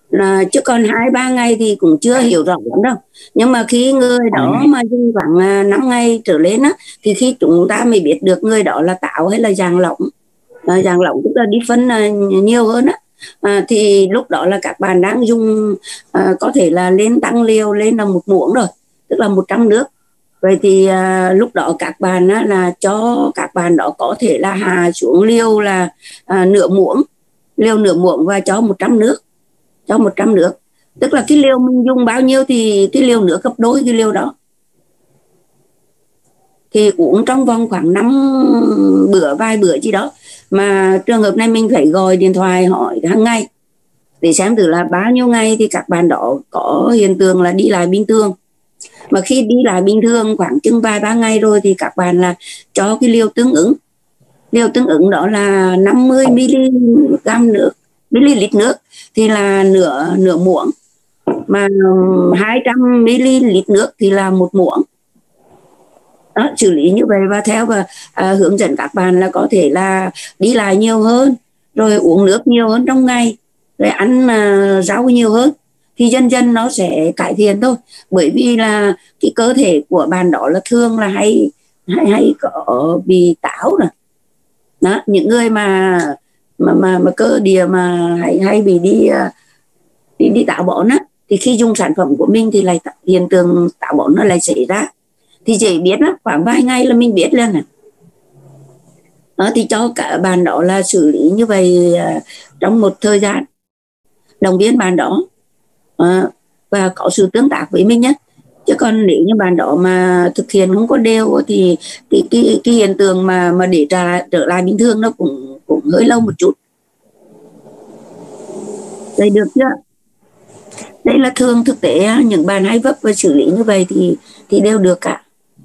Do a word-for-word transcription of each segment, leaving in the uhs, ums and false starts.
là chứ còn hai ba ngày thì cũng chưa hiểu rõ lắm đâu. Nhưng mà khi người đó mà dùng khoảng năm ngày trở lên á, thì khi chúng ta mới biết được người đó là táo hay là giàng lỏng. À, giàng lỏng tức là đi phân nhiều hơn á. À, thì lúc đó là các bạn đang dùng à, có thể là lên tăng liều lên là một muỗng rồi, tức là một trăm nước. Vậy thì à, lúc đó các bạn á, là cho các bạn đó có thể là hạ xuống liều là à, nửa muỗng, liều nửa muỗng và cho một trăm nước, cho một trăm nước. Tức là cái liều mình dùng bao nhiêu thì cái liều nước gấp đôi cái liều đó. Thì uống trong vòng khoảng năm bữa, vài bữa gì đó. Mà trường hợp này mình phải gọi điện thoại hỏi hàng ngày để xem thử là bao nhiêu ngày thì các bạn đó có hiện tượng là đi lại bình thường. Mà khi đi lại bình thường khoảng chừng vài ba ngày rồi thì các bạn là cho cái liều tương ứng. Liều tương ứng đó là năm mươi mi-li-gam nước, ml nước thì là nửa nửa muỗng, mà hai trăm mi-li-lít nước thì là một muỗng. Đó, xử lý như vậy và theo và à, hướng dẫn các bạn là có thể là đi lại nhiều hơn, rồi uống nước nhiều hơn trong ngày, rồi ăn à, rau nhiều hơn, thì dần dần nó sẽ cải thiện thôi. Bởi vì là cái cơ thể của bạn đó là thường là hay hay hay có bị táo rồi. Đó, những người mà mà mà, mà cơ địa mà hay hay bị đi đi, đi táo bón á, thì khi dùng sản phẩm của mình thì lại hiện tượng táo bón nó lại xảy ra. Thì dễ biết lắm, khoảng vài ngày là mình biết lên này. Đó, thì cho cả bạn đó là xử lý như vậy uh, trong một thời gian, động viên bạn đó uh, và có sự tương tác với mình nhé. Chứ còn nếu như bạn đó mà thực hiện không có đều thì cái, cái, cái hiện tượng mà mà để trả, trở lại bình thường nó cũng, cũng hơi lâu một chút. Đây được chưa? Đây là thường thực tế những bạn hay vấp và xử lý như vậy thì, thì đều được cả.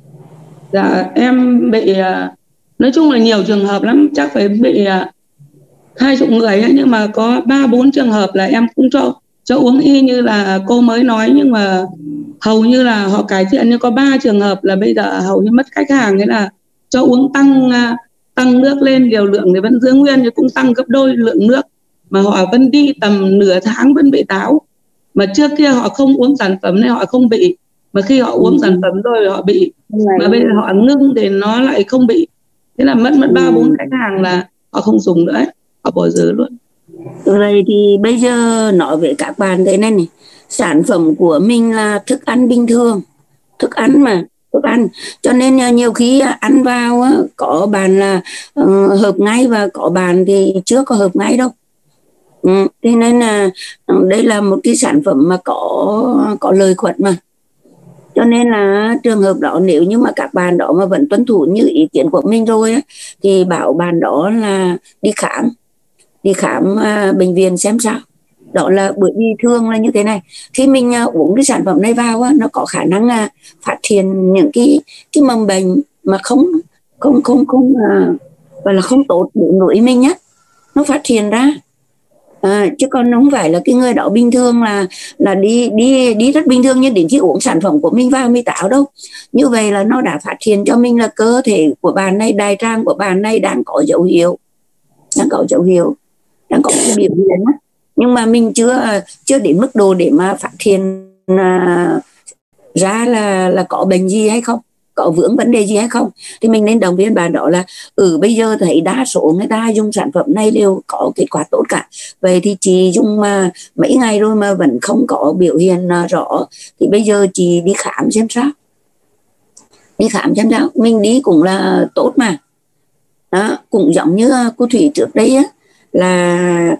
Dạ em bị nói chung là nhiều trường hợp lắm, chắc phải bị hai chục người ấy, nhưng mà có ba bốn trường hợp là em cũng cho cho uống y như là cô mới nói, nhưng mà hầu như là họ cải thiện. Nhưng có ba trường hợp là bây giờ hầu như mất khách hàng, thế là cho uống tăng tăng nước lên, liều lượng thì vẫn giữ nguyên nhưng cũng tăng gấp đôi lượng nước, mà họ vẫn đi tầm nửa tháng vẫn bị táo. Mà trước kia họ không uống sản phẩm nên họ không bị, mà khi họ uống sản phẩm rồi họ bị, mà bây giờ họ ngưng thì nó lại không bị. Thế là mất mất ba bốn khách hàng là họ không dùng nữa ấy, họ bỏ dở luôn. Vậy thì bây giờ nói với các bạn thế này này, sản phẩm của mình là thức ăn bình thường, thức ăn mà thức ăn, cho nên nhiều khi ăn vào có bạn là uh, hợp ngay và có bạn thì chưa có hợp ngay đâu. Ừ, thế nên là đây là một cái sản phẩm mà có có lợi khuẩn mà. Cho nên là trường hợp đó nếu như mà các bạn đó mà vẫn tuân thủ như ý kiến của mình rồi á, thì bảo bạn đó là đi khám, đi khám à, bệnh viện xem sao. Đó là bởi vì thường là như thế này, khi mình à, uống cái sản phẩm này vào á, nó có khả năng à, phát hiện những cái cái mầm bệnh mà không không không không à, gọi là không tốt để nuôi mình nhá, nó phát hiện ra. À, chứ còn không phải là cái người đó bình thường là là đi đi đi rất bình thường, nhưng đến khi uống sản phẩm của mình vào mới táo đâu. Như vậy là nó đã phát hiện cho mình là cơ thể của bạn này, đại tràng của bạn này đang có dấu hiệu, đang có dấu hiệu, đang có cái biểu hiện, nhưng mà mình chưa chưa đến mức độ để mà phát hiện à, ra là là có bệnh gì hay không, có vướng vấn đề gì hay không. Thì mình nên động viên bạn đó là ừ bây giờ thấy đa số người ta dùng sản phẩm này đều có kết quả tốt cả, vậy thì chị dùng mà mấy ngày rồi mà vẫn không có biểu hiện rõ thì bây giờ chị đi khám xem sao, đi khám xem sao. Mình đi cũng là tốt mà. Đó, cũng giống như cô Thủy trước đây á, là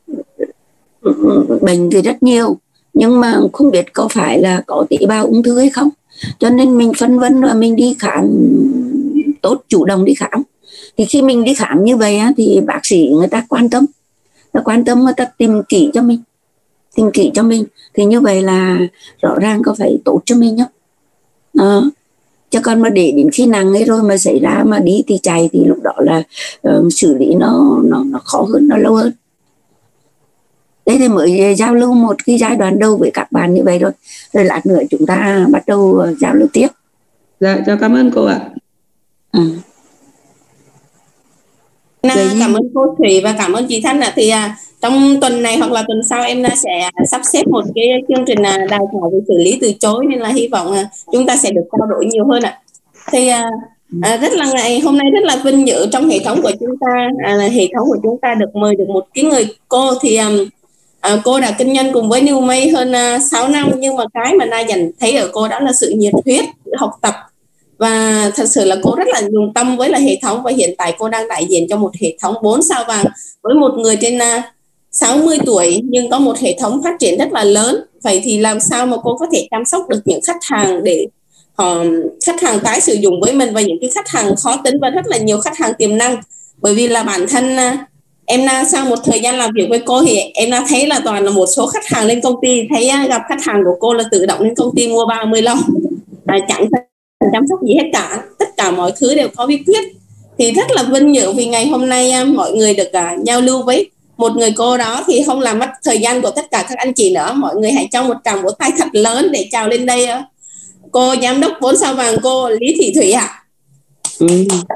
bệnh thì rất nhiều nhưng mà không biết có phải là có tế bào ung thư hay không, cho nên mình phân vân và mình đi khám tốt, chủ động đi khám. Thì khi mình đi khám như vậy á, thì bác sĩ người ta quan tâm, người ta quan tâm, người ta tìm kỹ cho mình, tìm kỹ cho mình thì như vậy là rõ ràng có phải tốt cho mình nhá. Đó. Chứ còn mà để đến khi nặng ấy rồi mà xảy ra mà đi thì chạy thì lúc đó là uh, xử lý nó, nó nó khó hơn, nó lâu hơn. Đấy thì mới giao lưu một cái giai đoạn đầu với các bạn như vậy rồi, rồi lát nữa chúng ta bắt đầu giao lưu tiếp. Dạ, cho cảm ơn cô ạ. Ừ. Na cảm ơn cô Thủy và cảm ơn chị Thanh ạ. Thì à, trong tuần này hoặc là tuần sau em Na sẽ sắp xếp một cái chương trình à, đào tạo về xử lý từ chối, nên là hy vọng à, chúng ta sẽ được trao đổi nhiều hơn ạ. Thì à, à, rất là ngày hôm nay rất là vinh dự trong hệ thống của chúng ta, à, hệ thống của chúng ta được mời được một cái người cô. Thì à, à, cô đã kinh doanh cùng với New May hơn à, sáu năm, nhưng mà cái mà Na dành thấy ở cô đó là sự nhiệt huyết, học tập. Và thật sự là cô rất là dùng tâm với là hệ thống, và hiện tại cô đang đại diện cho một hệ thống bốn sao vàng với một người trên uh, sáu mươi tuổi nhưng có một hệ thống phát triển rất là lớn. Vậy thì làm sao mà cô có thể chăm sóc được những khách hàng để họ khách hàng tái sử dụng với mình, và những cái khách hàng khó tính và rất là nhiều khách hàng tiềm năng. Bởi vì là bản thân uh, em Na sau một thời gian làm việc với cô thì em Na thấy là toàn là một số khách hàng lên công ty thấy uh, gặp khách hàng của cô là tự động lên công ty mua ba mươi lon, uh, chẳng chăm sóc gì hết cả, tất cả mọi thứ đều có bí quyết. Thì rất là vinh dự vì ngày hôm nay mọi người được uh, giao lưu với một người cô đó, thì không làm mất thời gian của tất cả các anh chị nữa. Mọi người hãy cho một tràng vỗ tay thật lớn để chào lên đây uh, cô giám đốc bốn sao vàng, cô Lý Thị Thủy ạ. À. Ừ.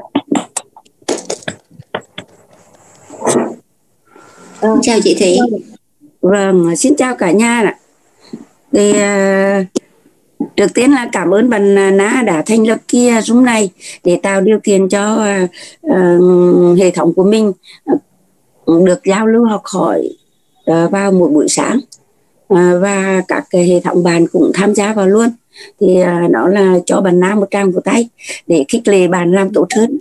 À, chào chị Thủy. Vâng, xin chào cả nhà ạ. Thì uh... trước tiên là cảm ơn bạn Na đã thành lập kia Zoom này để tạo điều kiện cho uh, uh, hệ thống của mình uh, được giao lưu học hỏi uh, vào mỗi buổi sáng, uh, và các cái hệ thống bạn cũng tham gia vào luôn. Thì uh, đó là cho bạn Na một tràng vỗ tay để khích lệ bạn làm tốt hơn.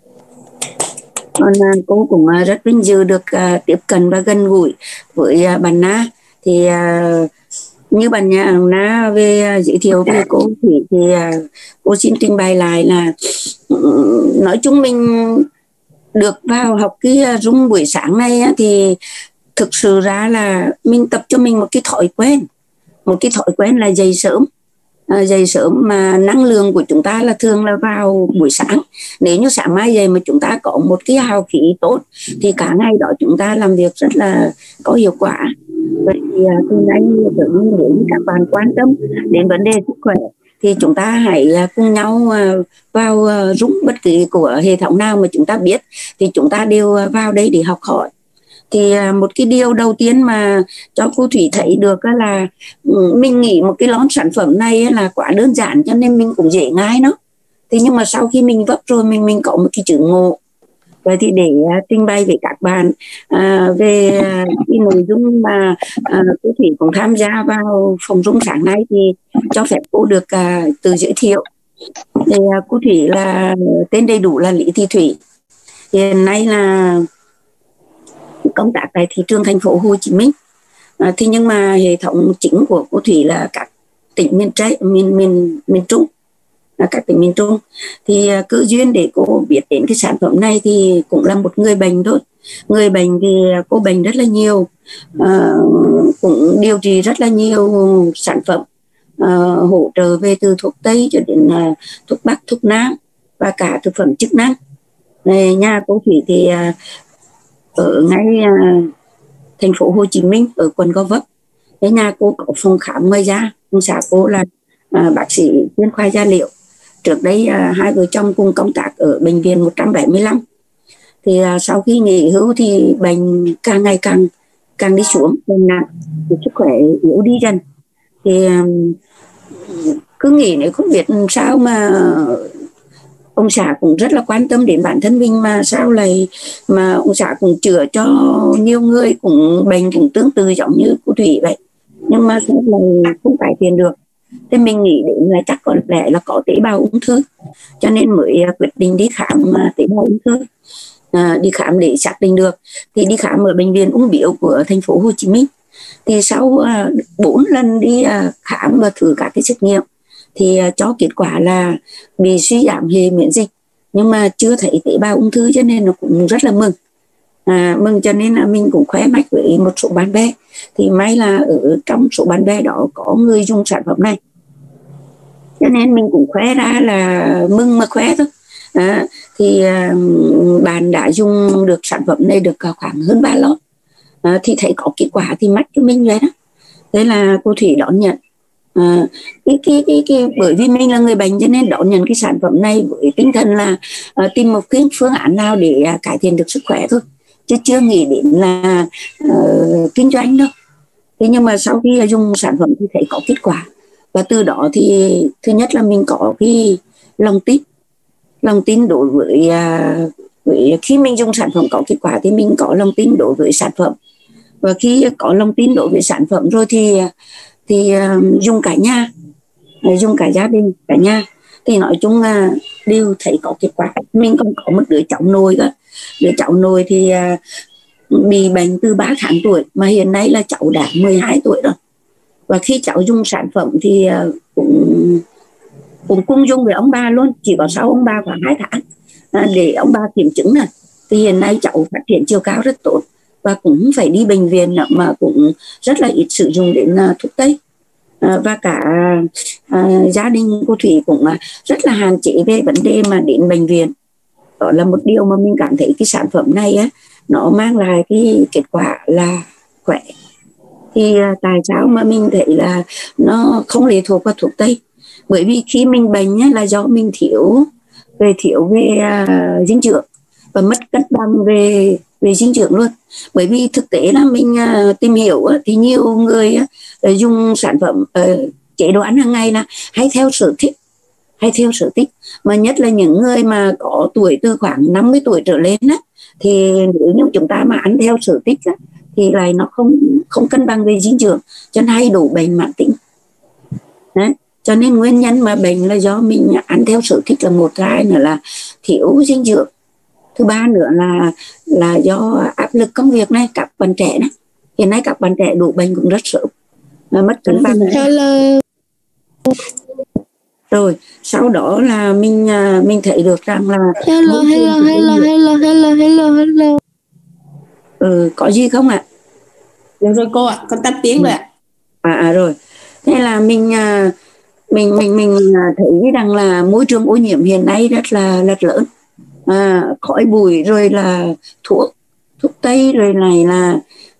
Còn uh, cô cũng uh, rất vinh dự được uh, tiếp cận và gần gũi với uh, bạn Na. Thì uh, như bạn nhà Na về giới thiệu về cô thì, thì cô xin trình bày lại là nói chung mình được vào học cái Zoom buổi sáng này thì thực sự ra là mình tập cho mình một cái thói quen, một cái thói quen là dậy sớm. À, dậy sớm mà năng lượng của chúng ta là thường là vào buổi sáng. Nếu như sáng mai dậy mà chúng ta có một cái hào khí tốt thì cả ngày đó chúng ta làm việc rất là có hiệu quả. Vậy thì từ nay nếu như các bạn quan tâm đến vấn đề sức khỏe thì chúng ta hãy cùng nhau vào Zoom bất kỳ của hệ thống nào mà chúng ta biết thì chúng ta đều vào đây để học hỏi. Thì một cái điều đầu tiên mà cho cô Thủy thấy được là mình nghĩ một cái lon sản phẩm này là quá đơn giản cho nên mình cũng dễ ngái nó. Thế nhưng mà sau khi mình vấp rồi mình mình có một cái chữ ngộ. Vậy thì để uh, trình bày với các bạn uh, về uh, cái nội dung mà uh, cô Thủy cũng tham gia vào phòng Zoom sáng nay thì cho phép cô được uh, tự giới thiệu. Thì uh, cô Thủy là tên đầy đủ là Lý Thị Thủy. Hiện nay là công tác tại thị trường thành phố Hồ Chí Minh. Uh, thì nhưng mà hệ thống chính của cô Thủy là các tỉnh miền Tây, miền miền miền Trung. Các tỉnh miền Trung. Thì cơ duyên để cô biết đến cái sản phẩm này thì cũng là một người bệnh thôi. Người bệnh thì cô bệnh rất là nhiều, à, cũng điều trị rất là nhiều sản phẩm, à, hỗ trợ về từ thuốc Tây cho đến à, thuốc Bắc, thuốc Nam và cả thực phẩm chức năng. Này, nhà cô Thủy thì à, ở ngay à, thành phố Hồ Chí Minh ở quận Gò Vấp. Cái nhà cô có phòng khám ngoài da, ông xã cô là à, bác sĩ chuyên khoa da liễu. Trước đây à, hai vợ chồng cùng công tác ở bệnh viện một trăm bảy mươi lăm. Thì à, sau khi nghỉ hưu thì bệnh càng ngày càng càng đi xuống, bệnh nặng, sức khỏe yếu đi dần. Thì à, cứ nghĩ nếu không biết sao mà ông xã cũng rất là quan tâm đến bản thân mình mà sao lại mà ông xã cũng chữa cho nhiều người cũng bệnh cũng tương tự giống như cô Thủy vậy, nhưng mà sao lại không cải thiện được. Thế mình nghĩ đến là chắc có lẽ là có tế bào ung thư, cho nên mới quyết định đi khám tế bào ung thư, à, đi khám để xác định được. Thì đi khám ở bệnh viện ung biếu của thành phố Hồ Chí Minh. Thì sau à, bốn lần đi à, khám và thử các cái xét nghiệm thì à, cho kết quả là bị suy giảm hệ miễn dịch, nhưng mà chưa thấy tế bào ung thư, cho nên nó cũng rất là mừng. À, mừng cho nên là mình cũng khỏe mách với một số bạn bè. Thì may là ở trong số bạn bè đó có người dùng sản phẩm này, cho nên mình cũng khoe ra là mừng mà khoe thôi. À, thì à, bạn đã dùng được sản phẩm này được khoảng hơn ba lon, à, thì thấy có kết quả thì mách cho mình vậy đó. Thế là cô Thủy đón nhận À, cái, cái, cái, cái, bởi vì mình là người bệnh cho nên đón nhận cái sản phẩm này với tinh thần là uh, tìm một cái phương án nào để uh, cải thiện được sức khỏe thôi, chứ chưa nghĩ đến là uh, kinh doanh đâu. Thế nhưng mà sau khi dùng sản phẩm thì thấy có kết quả, và từ đó thì thứ nhất là mình có cái lòng tin lòng tin đối với, uh, với khi mình dùng sản phẩm có kết quả thì mình có lòng tin đối với sản phẩm, và khi có lòng tin đối với sản phẩm rồi thì thì uh, dùng cả nhà, dùng cả gia đình, cả nhà thì nói chung là đều thấy có kết quả. Mình còn có một đứa cháu nội đó, đứa cháu nội thì uh, bị bệnh từ ba tháng tuổi mà hiện nay là cháu đã mười hai tuổi rồi, và khi cháu dùng sản phẩm thì uh, cũng cũng cùng dùng với ông bà luôn, chỉ có sau ông bà khoảng hai tháng uh, để ông bà kiểm chứng này, thì hiện nay cháu phát triển chiều cao rất tốt và cũng phải đi bệnh viện mà cũng rất là ít sử dụng đến uh, thuốc tây. À, và cả à, gia đình cô Thủy cũng à, rất là hạn chế về vấn đề mà đến bệnh viện. Đó là một điều mà mình cảm thấy cái sản phẩm này á, nó mang lại cái kết quả là khỏe. Thì à, tại sao mà mình thấy là nó không lệ thuộc vào thuốc tây? Bởi vì khi mình bệnh á, là do mình thiếu về thiếu về à, dinh dưỡng và mất cân bằng về về dinh dưỡng luôn. Bởi vì thực tế là mình uh, tìm hiểu uh, thì nhiều người uh, dùng sản phẩm uh, chế độ ăn hàng ngày là hay theo sở thích hay theo sở thích mà nhất là những người mà có tuổi từ khoảng năm mươi tuổi trở lên á, thì nếu như chúng ta mà ăn theo sở thích á, thì lại nó không không cân bằng về dinh dưỡng, cho nên hay đổ bệnh mãn tính. Đấy. Cho nên nguyên nhân mà bệnh là do mình ăn theo sở thích là một, cái nữa là thiếu dinh dưỡng, thứ ba nữa là là do áp lực công việc này, các bạn trẻ này hiện nay các bạn trẻ đổ bệnh cũng rất sớm, mất cân bằng. Hello. Rồi sau đó là mình mình thấy được rằng là hello hello hello hello hello hello hello ừ, có gì không ạ? Được rồi cô ạ, con tắt tiếng rồi ạ. À, à rồi, thế là mình mình mình mình thấy rằng là môi trường ô nhiễm hiện nay rất là rất lớn. À, khói bụi rồi là thuốc thuốc tây rồi này là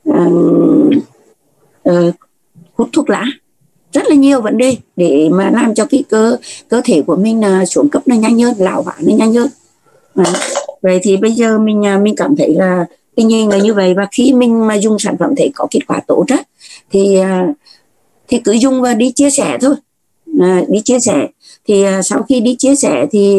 uh, uh, hút thuốc lá, rất là nhiều vấn đề để mà làm cho cái cơ cơ thể của mình uh, xuống cấp nó nhanh hơn, lão hóa nó nhanh hơn. À, vậy thì bây giờ mình uh, mình cảm thấy là tình hình là như vậy, và khi mình mà dùng sản phẩm thấy có kết quả tốt á, thì uh, thì cứ dùng và đi chia sẻ thôi. À, đi chia sẻ thì uh, sau khi đi chia sẻ thì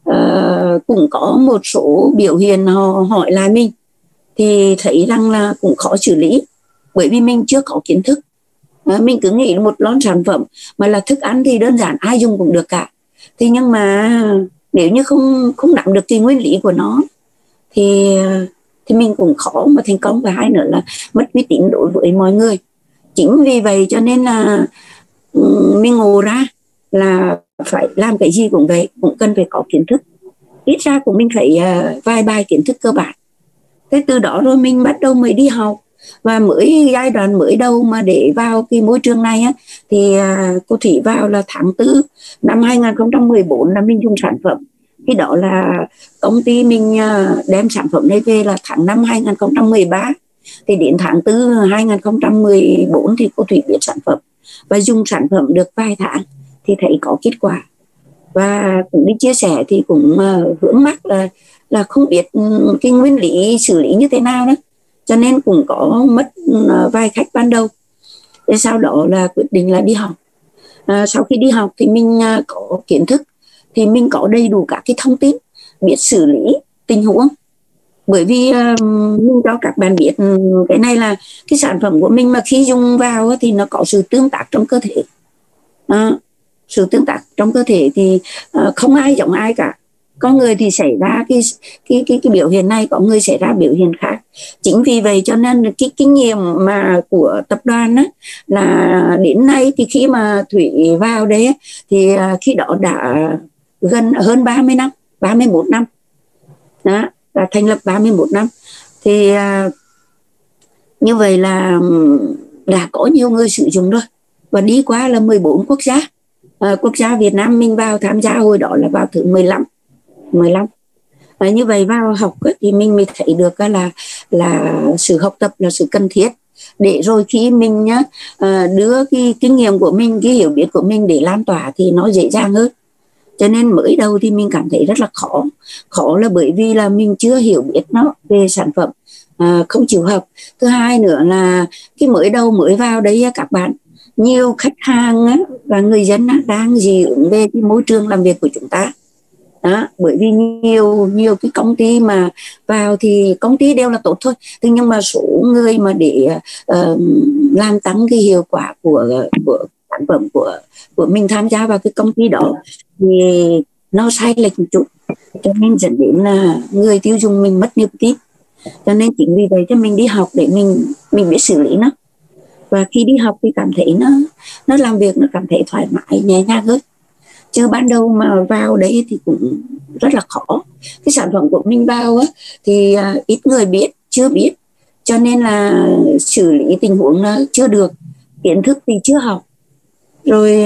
uh, cũng có một số biểu hiện họ hỏi lại mình, thì thấy rằng là cũng khó xử lý bởi vì mình chưa có kiến thức. À, mình cứ nghĩ một lon sản phẩm mà là thức ăn thì đơn giản ai dùng cũng được cả, thì nhưng mà nếu như không không nắm được cái nguyên lý của nó thì thì mình cũng khó mà thành công, và hai nữa là mất uy tín đối với mọi người. Chính vì vậy cho nên là mình ngộ ra là phải làm cái gì cũng vậy, cũng cần phải có kiến thức, ít ra cũng mình phải uh, vài bài kiến thức cơ bản. Thế từ đó rồi mình bắt đầu mới đi học, và mới giai đoạn mới đầu mà để vào cái môi trường này á, thì uh, cô Thủy vào là tháng tư năm hai không một bốn là mình dùng sản phẩm. Khi đó là công ty mình uh, đem sản phẩm này về là tháng năm hai không một ba, thì đến tháng tư hai không một bốn thì cô Thủy biết sản phẩm và dùng sản phẩm được vài tháng thì thấy có kết quả, và cũng đi chia sẻ thì cũng uh, vướng mắc là là không biết um, cái nguyên lý xử lý như thế nào đó, cho nên cũng có mất uh, vài khách ban đầu. Thế sau đó là quyết định là đi học. Uh, sau khi đi học thì mình uh, có kiến thức, thì mình có đầy đủ các cái thông tin, biết xử lý tình huống. Bởi vì uh, mình cho các bạn biết um, cái này là cái sản phẩm của mình mà khi dùng vào thì nó có sự tương tác trong cơ thể. Uh, sự tương tác trong cơ thể thì uh, không ai giống ai cả. Có người thì xảy ra cái, cái, cái, cái biểu hiện này, có người xảy ra biểu hiện khác. Chính vì vậy cho nên cái kinh nghiệm mà của tập đoàn á, là đến nay thì khi mà Thủy vào đấy thì uh, khi đó đã gần hơn ba mươi năm, ba mươi mốt năm. Đó, đã thành lập ba mươi mốt năm. Thì uh, như vậy là đã có nhiều người sử dụng rồi, và đi qua là mười bốn quốc gia. À, quốc gia Việt Nam mình vào tham gia hồi đó là vào thứ mười lăm. À, như vậy vào học thì mình mới thấy được là là sự học tập là sự cần thiết, để rồi khi mình nhá đưa cái kinh nghiệm của mình, cái hiểu biết của mình để lan tỏa thì nó dễ dàng hơn. Cho nên mới đầu thì mình cảm thấy rất là khó. Khó là bởi vì là mình chưa hiểu biết nó về sản phẩm, à, không chịu học. Thứ hai nữa là cái mới đầu mới vào đấy các bạn, nhiều khách hàng á, và người dân á, đang dị ứng về cái môi trường làm việc của chúng ta. Đó, bởi vì nhiều nhiều cái công ty mà vào thì công ty đều là tốt thôi, thế nhưng mà số người mà để uh, làm tăng cái hiệu quả của của sản phẩm của của mình tham gia vào cái công ty đó thì nó sai lệch một chút, cho nên dẫn đến là người tiêu dùng mình mất niềm tin. Cho nên chính vì vậy cho mình đi học để mình mình biết xử lý nó, và khi đi học thì cảm thấy nó nó làm việc nó cảm thấy thoải mái nhẹ nhàng hơn. Chứ ban đầu mà vào đấy thì cũng rất là khó. Cái sản phẩm của mình vào á, thì ít người biết, chưa biết, cho nên là xử lý tình huống nó chưa được, kiến thức thì chưa học. Rồi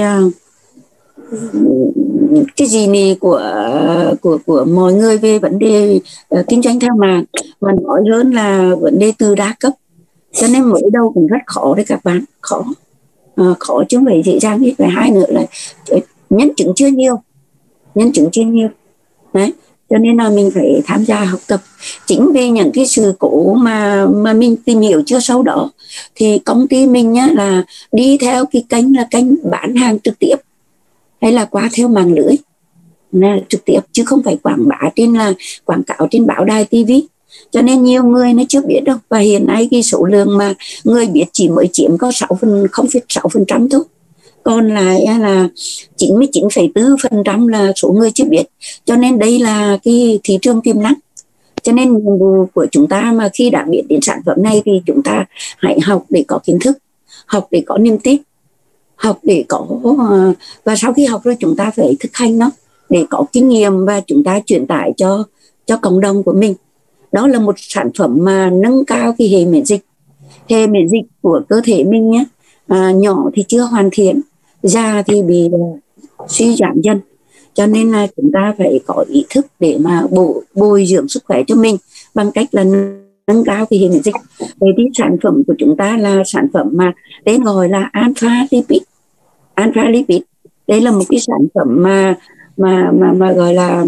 cái gì này của của của mọi người về vấn đề uh, kinh doanh theo mạng, mà nói hơn là vấn đề từ đa cấp, cho nên mới đầu cũng rất khó đấy các bạn, khó uh, khó chứ không phải dễ dàng hết. Và hai nữa là nhân chứng chưa nhiều, nhân chứng chưa nhiều đấy, cho nên là mình phải tham gia học tập. Chính vì những cái sự cố mà mà mình tìm hiểu chưa sâu đó thì công ty mình nhá là đi theo cái kênh là kênh bán hàng trực tiếp hay là qua theo mạng lưới là trực tiếp, chứ không phải quảng bá trên là quảng cáo trên báo đài ti vi, cho nên nhiều người nó chưa biết đâu. Và hiện nay cái số lượng mà người biết chỉ mới chiếm có không phẩy sáu phần trăm thôi, còn lại là chín mươi chín phẩy bốn phần trăm là số người chưa biết. Cho nên đây là cái thị trường tiềm năng. Cho nên nhiệm vụ của chúng ta mà khi đã biết đến sản phẩm này thì chúng ta hãy học để có kiến thức, học để có niềm tin, học để có, và sau khi học rồi chúng ta phải thực hành nó để có kinh nghiệm và chúng ta truyền tải cho cho cộng đồng của mình. Đó là một sản phẩm mà nâng cao cái hệ miễn dịch. Hệ miễn dịch của cơ thể mình nhé, à, nhỏ thì chưa hoàn thiện, già thì bị uh, suy giảm dần. Cho nên là chúng ta phải có ý thức để mà bổ, bồi dưỡng sức khỏe cho mình bằng cách là nâng cao cái hệ miễn dịch. Vậy thì sản phẩm của chúng ta là sản phẩm mà tên gọi là alpha lipid. Alpha lipid đây là một cái sản phẩm mà mà mà mà gọi là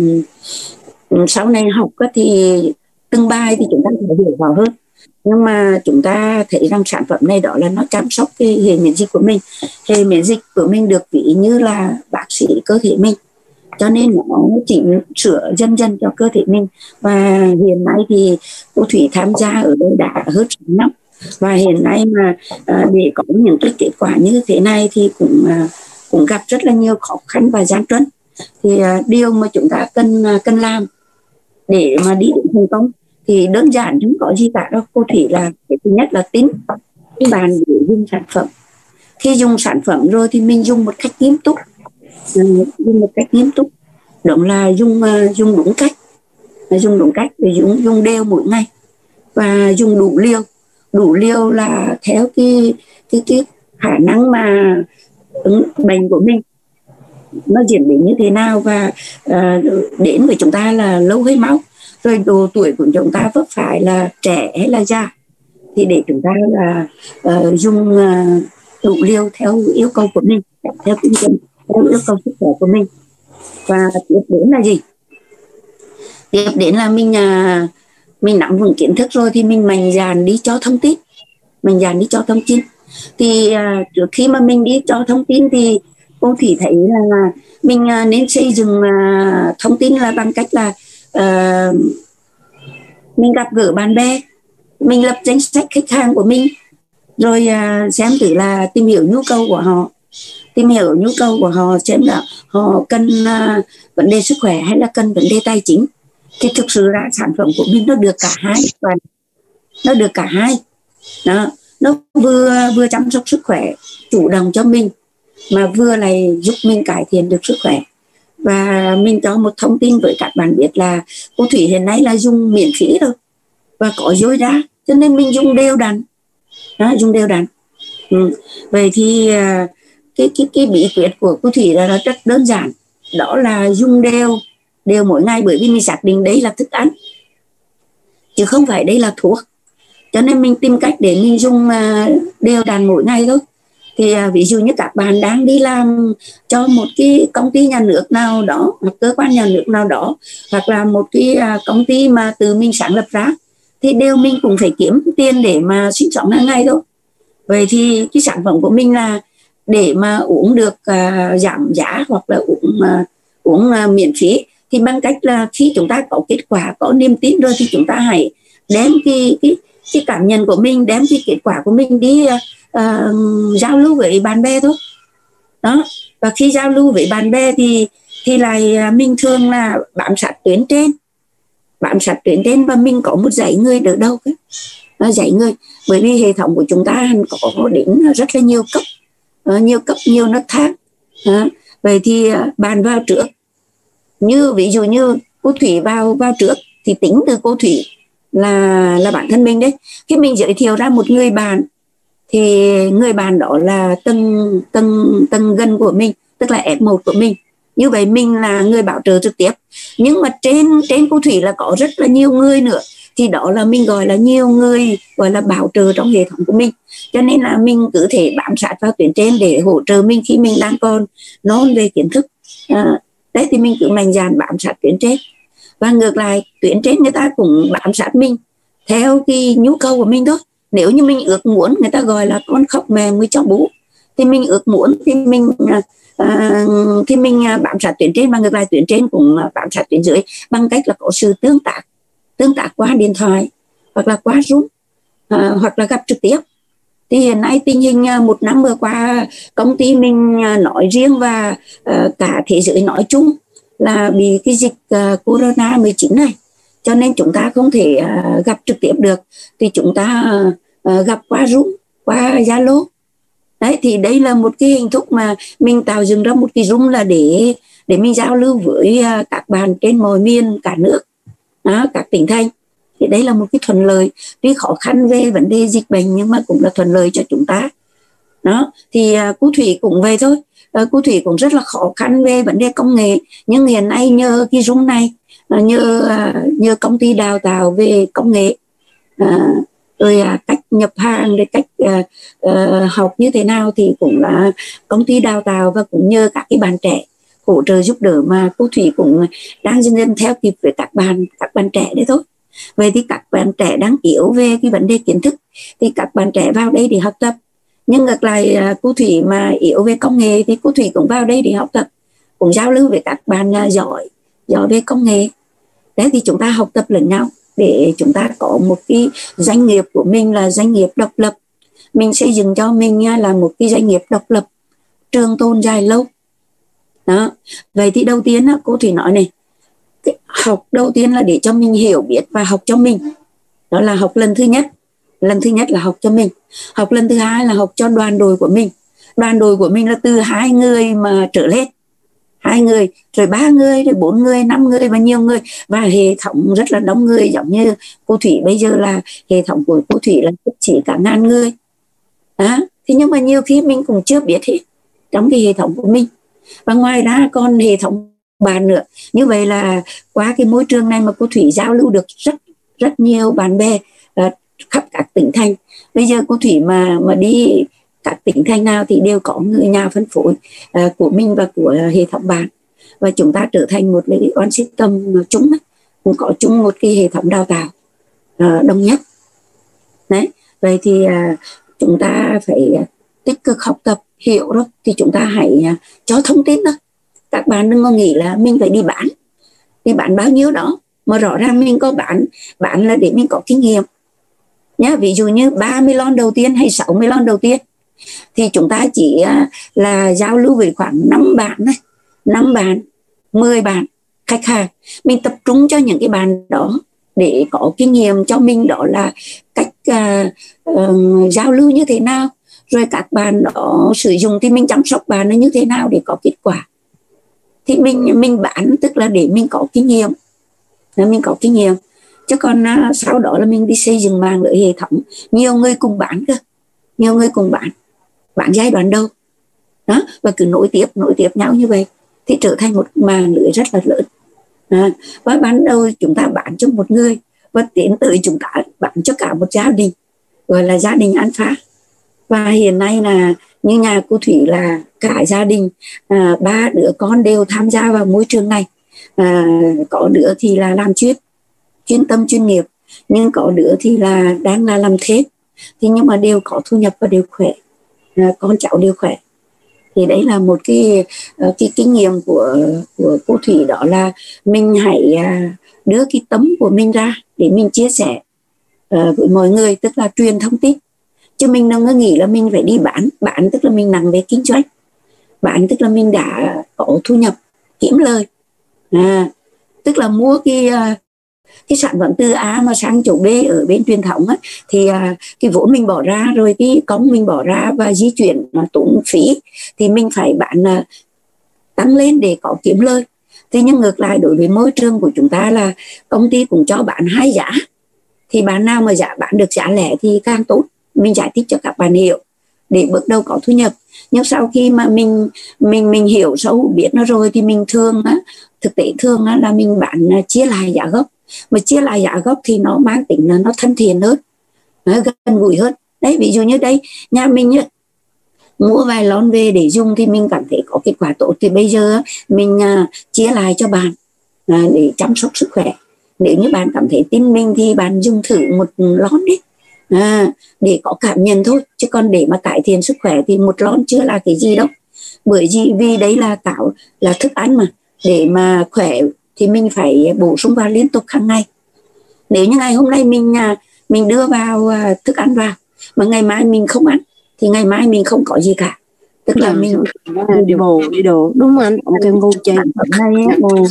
sau này học thì từng bài thì chúng ta phải hiểu rõ hơn, nhưng mà chúng ta thấy rằng sản phẩm này đó là nó chăm sóc cái hệ miễn dịch của mình. Hệ miễn dịch của mình được ví như là bác sĩ cơ thể mình, cho nên nó chỉnh sửa dần dần cho cơ thể mình. Và hiện nay thì cô Thủy tham gia ở đây đã hơn sáu năm, và hiện nay mà à, để có những cái kết quả như thế này thì cũng à, cũng gặp rất là nhiều khó khăn và gian truân. Thì à, điều mà chúng ta cần cần làm để mà đi đến thành công thì đơn giản, không có gì cả đâu. Cô Thủy là cái thứ nhất là tin các bạn để dùng sản phẩm. Khi dùng sản phẩm rồi thì mình dùng một cách nghiêm túc, dùng một cách nghiêm túc đó là dùng uh, dùng đúng cách, dùng đúng cách để dùng dùng đều mỗi ngày, và dùng đủ liều. Đủ liều là theo cái cái cái khả năng mà ứng bệnh của mình nó diễn biến như thế nào, và uh, đến với chúng ta là lâu hay máu, rồi độ tuổi của chúng ta vấp phải là trẻ hay là già, thì để chúng ta là uh, dùng uh, đủ liều theo yêu cầu của mình, theo kinh nghiệm, theo yêu cầu sức khỏe của mình. Và tiếp đến là gì? Tiếp đến là mình uh, mình nắm vững kiến thức rồi thì mình mạnh dạn đi cho thông tin, mạnh dạn đi cho thông tin. Thì uh, trước khi mà mình đi cho thông tin thì cô Thủy thấy là mình uh, nên xây dựng uh, thông tin là bằng cách là uh, mình gặp gỡ bạn bè, mình lập danh sách khách hàng của mình, rồi uh, xem thử là tìm hiểu nhu cầu của họ, tìm hiểu nhu cầu của họ xem là họ cần uh, vấn đề sức khỏe hay là cần vấn đề tài chính. Thì thực sự là sản phẩm của mình nó được cả hai, và nó được cả hai đó, nó vừa vừa chăm sóc sức khỏe chủ động cho mình mà vừa lại giúp mình cải thiện được sức khỏe. Và mình cho một thông tin với các bạn biết là cô Thủy hiện nay là dùng miễn phí rồi và có dối ra, cho nên mình dùng đều đặn đó, dùng đều đặn. Ừ. Vậy thì cái cái cái bí quyết của cô Thủy là rất đơn giản, đó là dùng đều đều mỗi ngày, bởi vì mình xác định đây là thức ăn chứ không phải đây là thuốc. cho nên mình tìm cách để mình dùng uh, đều đặn mỗi ngày thôi. Thì uh, ví dụ như các bạn đang đi làm cho một cái công ty nhà nước nào đó, hoặc cơ quan nhà nước nào đó, hoặc là một cái uh, công ty mà từ mình sáng lập ra, thì đều mình cũng phải kiếm tiền để mà sinh sống hàng ngày thôi. Vậy thì cái sản phẩm của mình là để mà uống được uh, giảm giá hoặc là uống uh, uống uh, miễn phí, thì bằng cách là khi chúng ta có kết quả, có niềm tin rồi, thì chúng ta hãy đem cái cái cái cảm nhận của mình, đem cái kết quả của mình đi uh, uh, giao lưu với bạn bè thôi. Đó. Và khi giao lưu với bạn bè thì thì lại uh, mình thường là bám sát tuyến trên, bám sát tuyến trên và mình có một dãy người đỡ đầu cái nó dạy người, bởi vì hệ thống của chúng ta có đến rất là nhiều cấp, nhiều cấp nhiều nấc thang. Vậy thì bạn vào trước, như ví dụ như cô Thủy vào vào trước thì tính từ cô Thủy là là bản thân mình đấy. Khi mình giới thiệu ra một người bạn thì người bạn đó là tầng tầng tầng gần của mình, tức là ép một của mình. Như vậy mình là người bảo trợ trực tiếp, nhưng mà trên trên cô Thủy là có rất là nhiều người nữa, thì đó là mình gọi là nhiều người gọi là bảo trợ trong hệ thống của mình. Cho nên là mình cứ thể bám sát vào tuyến trên để hỗ trợ mình khi mình đang còn non về kiến thức. À, đấy thì mình cứ mạnh dạn bám sát tuyến trên, và ngược lại tuyến trên người ta cũng bám sát mình theo cái nhu cầu của mình thôi. Nếu như mình ước muốn, người ta gọi là con khóc mẹ mới cho bú, thì mình ước muốn thì mình à, thì mình bám sát tuyến trên, và ngược lại tuyến trên cũng bám sát tuyến dưới bằng cách là có sự tương tác tương tác qua điện thoại hoặc là qua Zoom, à, hoặc là gặp trực tiếp. Thì hiện nay tình hình một năm vừa qua, công ty mình nói riêng và uh, cả thế giới nói chung là bị cái dịch uh, corona mười chín này, cho nên chúng ta không thể uh, gặp trực tiếp được, thì chúng ta uh, uh, gặp qua Zoom, qua Zalo. Đấy, thì đây là một cái hình thức mà mình tạo dựng ra một cái Zoom là để để mình giao lưu với uh, các bạn trên mọi miền cả nước, đó, các tỉnh thành. Thì đây là một cái thuận lợi, tuy khó khăn về vấn đề dịch bệnh nhưng mà cũng là thuận lợi cho chúng ta. Đó, thì uh, cô Thủy cũng vậy thôi. Uh, cô Thủy cũng rất là khó khăn về vấn đề công nghệ, nhưng hiện nay nhờ cái Zoom này, uh, nhờ uh, nhờ công ty đào tạo về công nghệ, uh, rồi uh, cách nhập hàng, rồi cách uh, uh, học như thế nào, thì cũng là công ty đào tạo, và cũng nhờ các cái bạn trẻ hỗ trợ giúp đỡ mà cô Thủy cũng đang dần dần theo kịp với các bạn các bạn trẻ đấy thôi. Vậy thì các bạn trẻ đang yếu về cái vấn đề kiến thức thì các bạn trẻ vào đây để học tập, nhưng ngược lại cô Thủy mà yếu về công nghệ thì cô Thủy cũng vào đây để học tập, cũng giao lưu với các bạn giỏi giỏi về công nghệ. Đấy, thì chúng ta học tập lẫn nhau để chúng ta có một cái doanh nghiệp của mình là doanh nghiệp độc lập. Mình xây dựng cho mình là một cái doanh nghiệp độc lập, trường tồn dài lâu. Đó. Vậy thì đầu tiên cô Thủy nói này, cái học đầu tiên là để cho mình hiểu biết và học cho mình, đó là học lần thứ nhất. Lần thứ nhất là học cho mình. Học lần thứ hai là học cho đoàn đội của mình. Đoàn đội của mình là từ hai người mà trở lên, hai người, rồi ba người, rồi bốn người, năm người và nhiều người, và hệ thống rất là đông người, giống như cô Thủy bây giờ là hệ thống của cô Thủy là chỉ cả ngàn người. Đó. Thì nhưng mà nhiều khi mình cũng chưa biết hết trong cái hệ thống của mình. Và ngoài ra còn hệ thống bạn nữa. Như vậy là qua cái môi trường này mà cô Thủy giao lưu được rất rất nhiều bạn bè uh, khắp các tỉnh thành. Bây giờ cô Thủy mà mà đi các tỉnh thành nào thì đều có người nhà phân phối uh, của mình và của uh, hệ thống bạn, và chúng ta trở thành một cái one system chung, cũng có chung một cái hệ thống đào tạo uh, đồng nhất. Đấy, vậy thì uh, chúng ta phải uh, tích cực học tập, hiểu đó, thì chúng ta hãy uh, cho thông tin đó. Các bạn đừng có nghĩ là mình phải đi bán, đi bán bao nhiêu đó, mà rõ ràng mình có bán, bán là để mình có kinh nghiệm nhá. Ví dụ như ba mươi lon đầu tiên hay sáu mươi lon đầu tiên thì chúng ta chỉ là giao lưu với khoảng năm bạn thôi, năm bạn, mười bạn khách hàng. Mình tập trung cho những cái bạn đó để có kinh nghiệm cho mình, đó là cách uh, uh, giao lưu như thế nào, rồi các bạn đó sử dụng thì mình chăm sóc bạn như thế nào để có kết quả. Thì mình mình bán tức là để mình có kinh nghiệm, mình có kinh nghiệm. Chứ còn uh, sau đó là mình đi xây dựng mạng lưới hệ thống, nhiều người cùng bán cơ, nhiều người cùng bán, bán giai đoạn đầu đó, và cứ nối tiếp nối tiếp nhau như vậy thì trở thành một mạng lưới rất là lớn. À, và ban đầu chúng ta bán cho một người, và tiến tới chúng ta bán cho cả một gia đình. gọi là gia đình An Phát. Và hiện nay là như nhà cô Thủy là cả gia đình à, ba đứa con đều tham gia vào môi trường này. À, có đứa thì là làm chuyên chuyên tâm chuyên nghiệp, nhưng có đứa thì là đang là làm thế, thì nhưng mà đều có thu nhập và đều khỏe, à, con cháu đều khỏe. Thì đấy là một cái cái kinh nghiệm của của cô Thủy, đó là mình hãy đưa cái tấm của mình ra để mình chia sẻ uh, với mọi người, tức là truyền thông tin, chứ mình đừng có nghĩ là mình phải đi bán bán tức là mình nặng về kinh doanh, bán tức là mình đã có thu nhập kiếm lời, à, tức là mua cái cái sản phẩm từ A mà sang chỗ B ở bên truyền thống á, thì à, cái vốn mình bỏ ra rồi cái công mình bỏ ra và di chuyển à, tốn phí, thì mình phải bán à, tăng lên để có kiếm lời. Thế nhưng ngược lại đối với môi trường của chúng ta là công ty cũng cho bán hai giá, thì bạn nào mà giá bán được giá lẻ thì càng tốt. Mình giải thích cho các bạn hiểu để bước đầu có thu nhập. Nhưng sau khi mà mình mình mình hiểu sâu biết nó rồi thì mình thường á, thực tế thường á, là mình bán à, chia lại giá gốc. Mà chia lại giá gốc thì nó mang tính là nó thân thiện hơn, nó gần gũi hơn. Đấy, ví dụ như đây nhà mình ấy, mua vài lon về để dùng thì mình cảm thấy có kết quả tốt, thì bây giờ mình à, chia lại cho bạn à, để chăm sóc sức khỏe. Nếu như bạn cảm thấy tin mình thì bạn dùng thử một lon đi, à, để có cảm nhận thôi, chứ còn để mà cải thiện sức khỏe thì một lon chưa là cái gì đâu. Bởi vì vì đấy là tạo là thức ăn mà, để mà khỏe thì mình phải bổ sung vào liên tục hàng ngày. Nếu như ngày hôm nay mình mình đưa vào thức ăn vào mà ngày mai mình không ăn thì ngày mai mình không có gì cả, tức là mình đi bồ đi đồ đúng anh, ông kêu ngu chơi này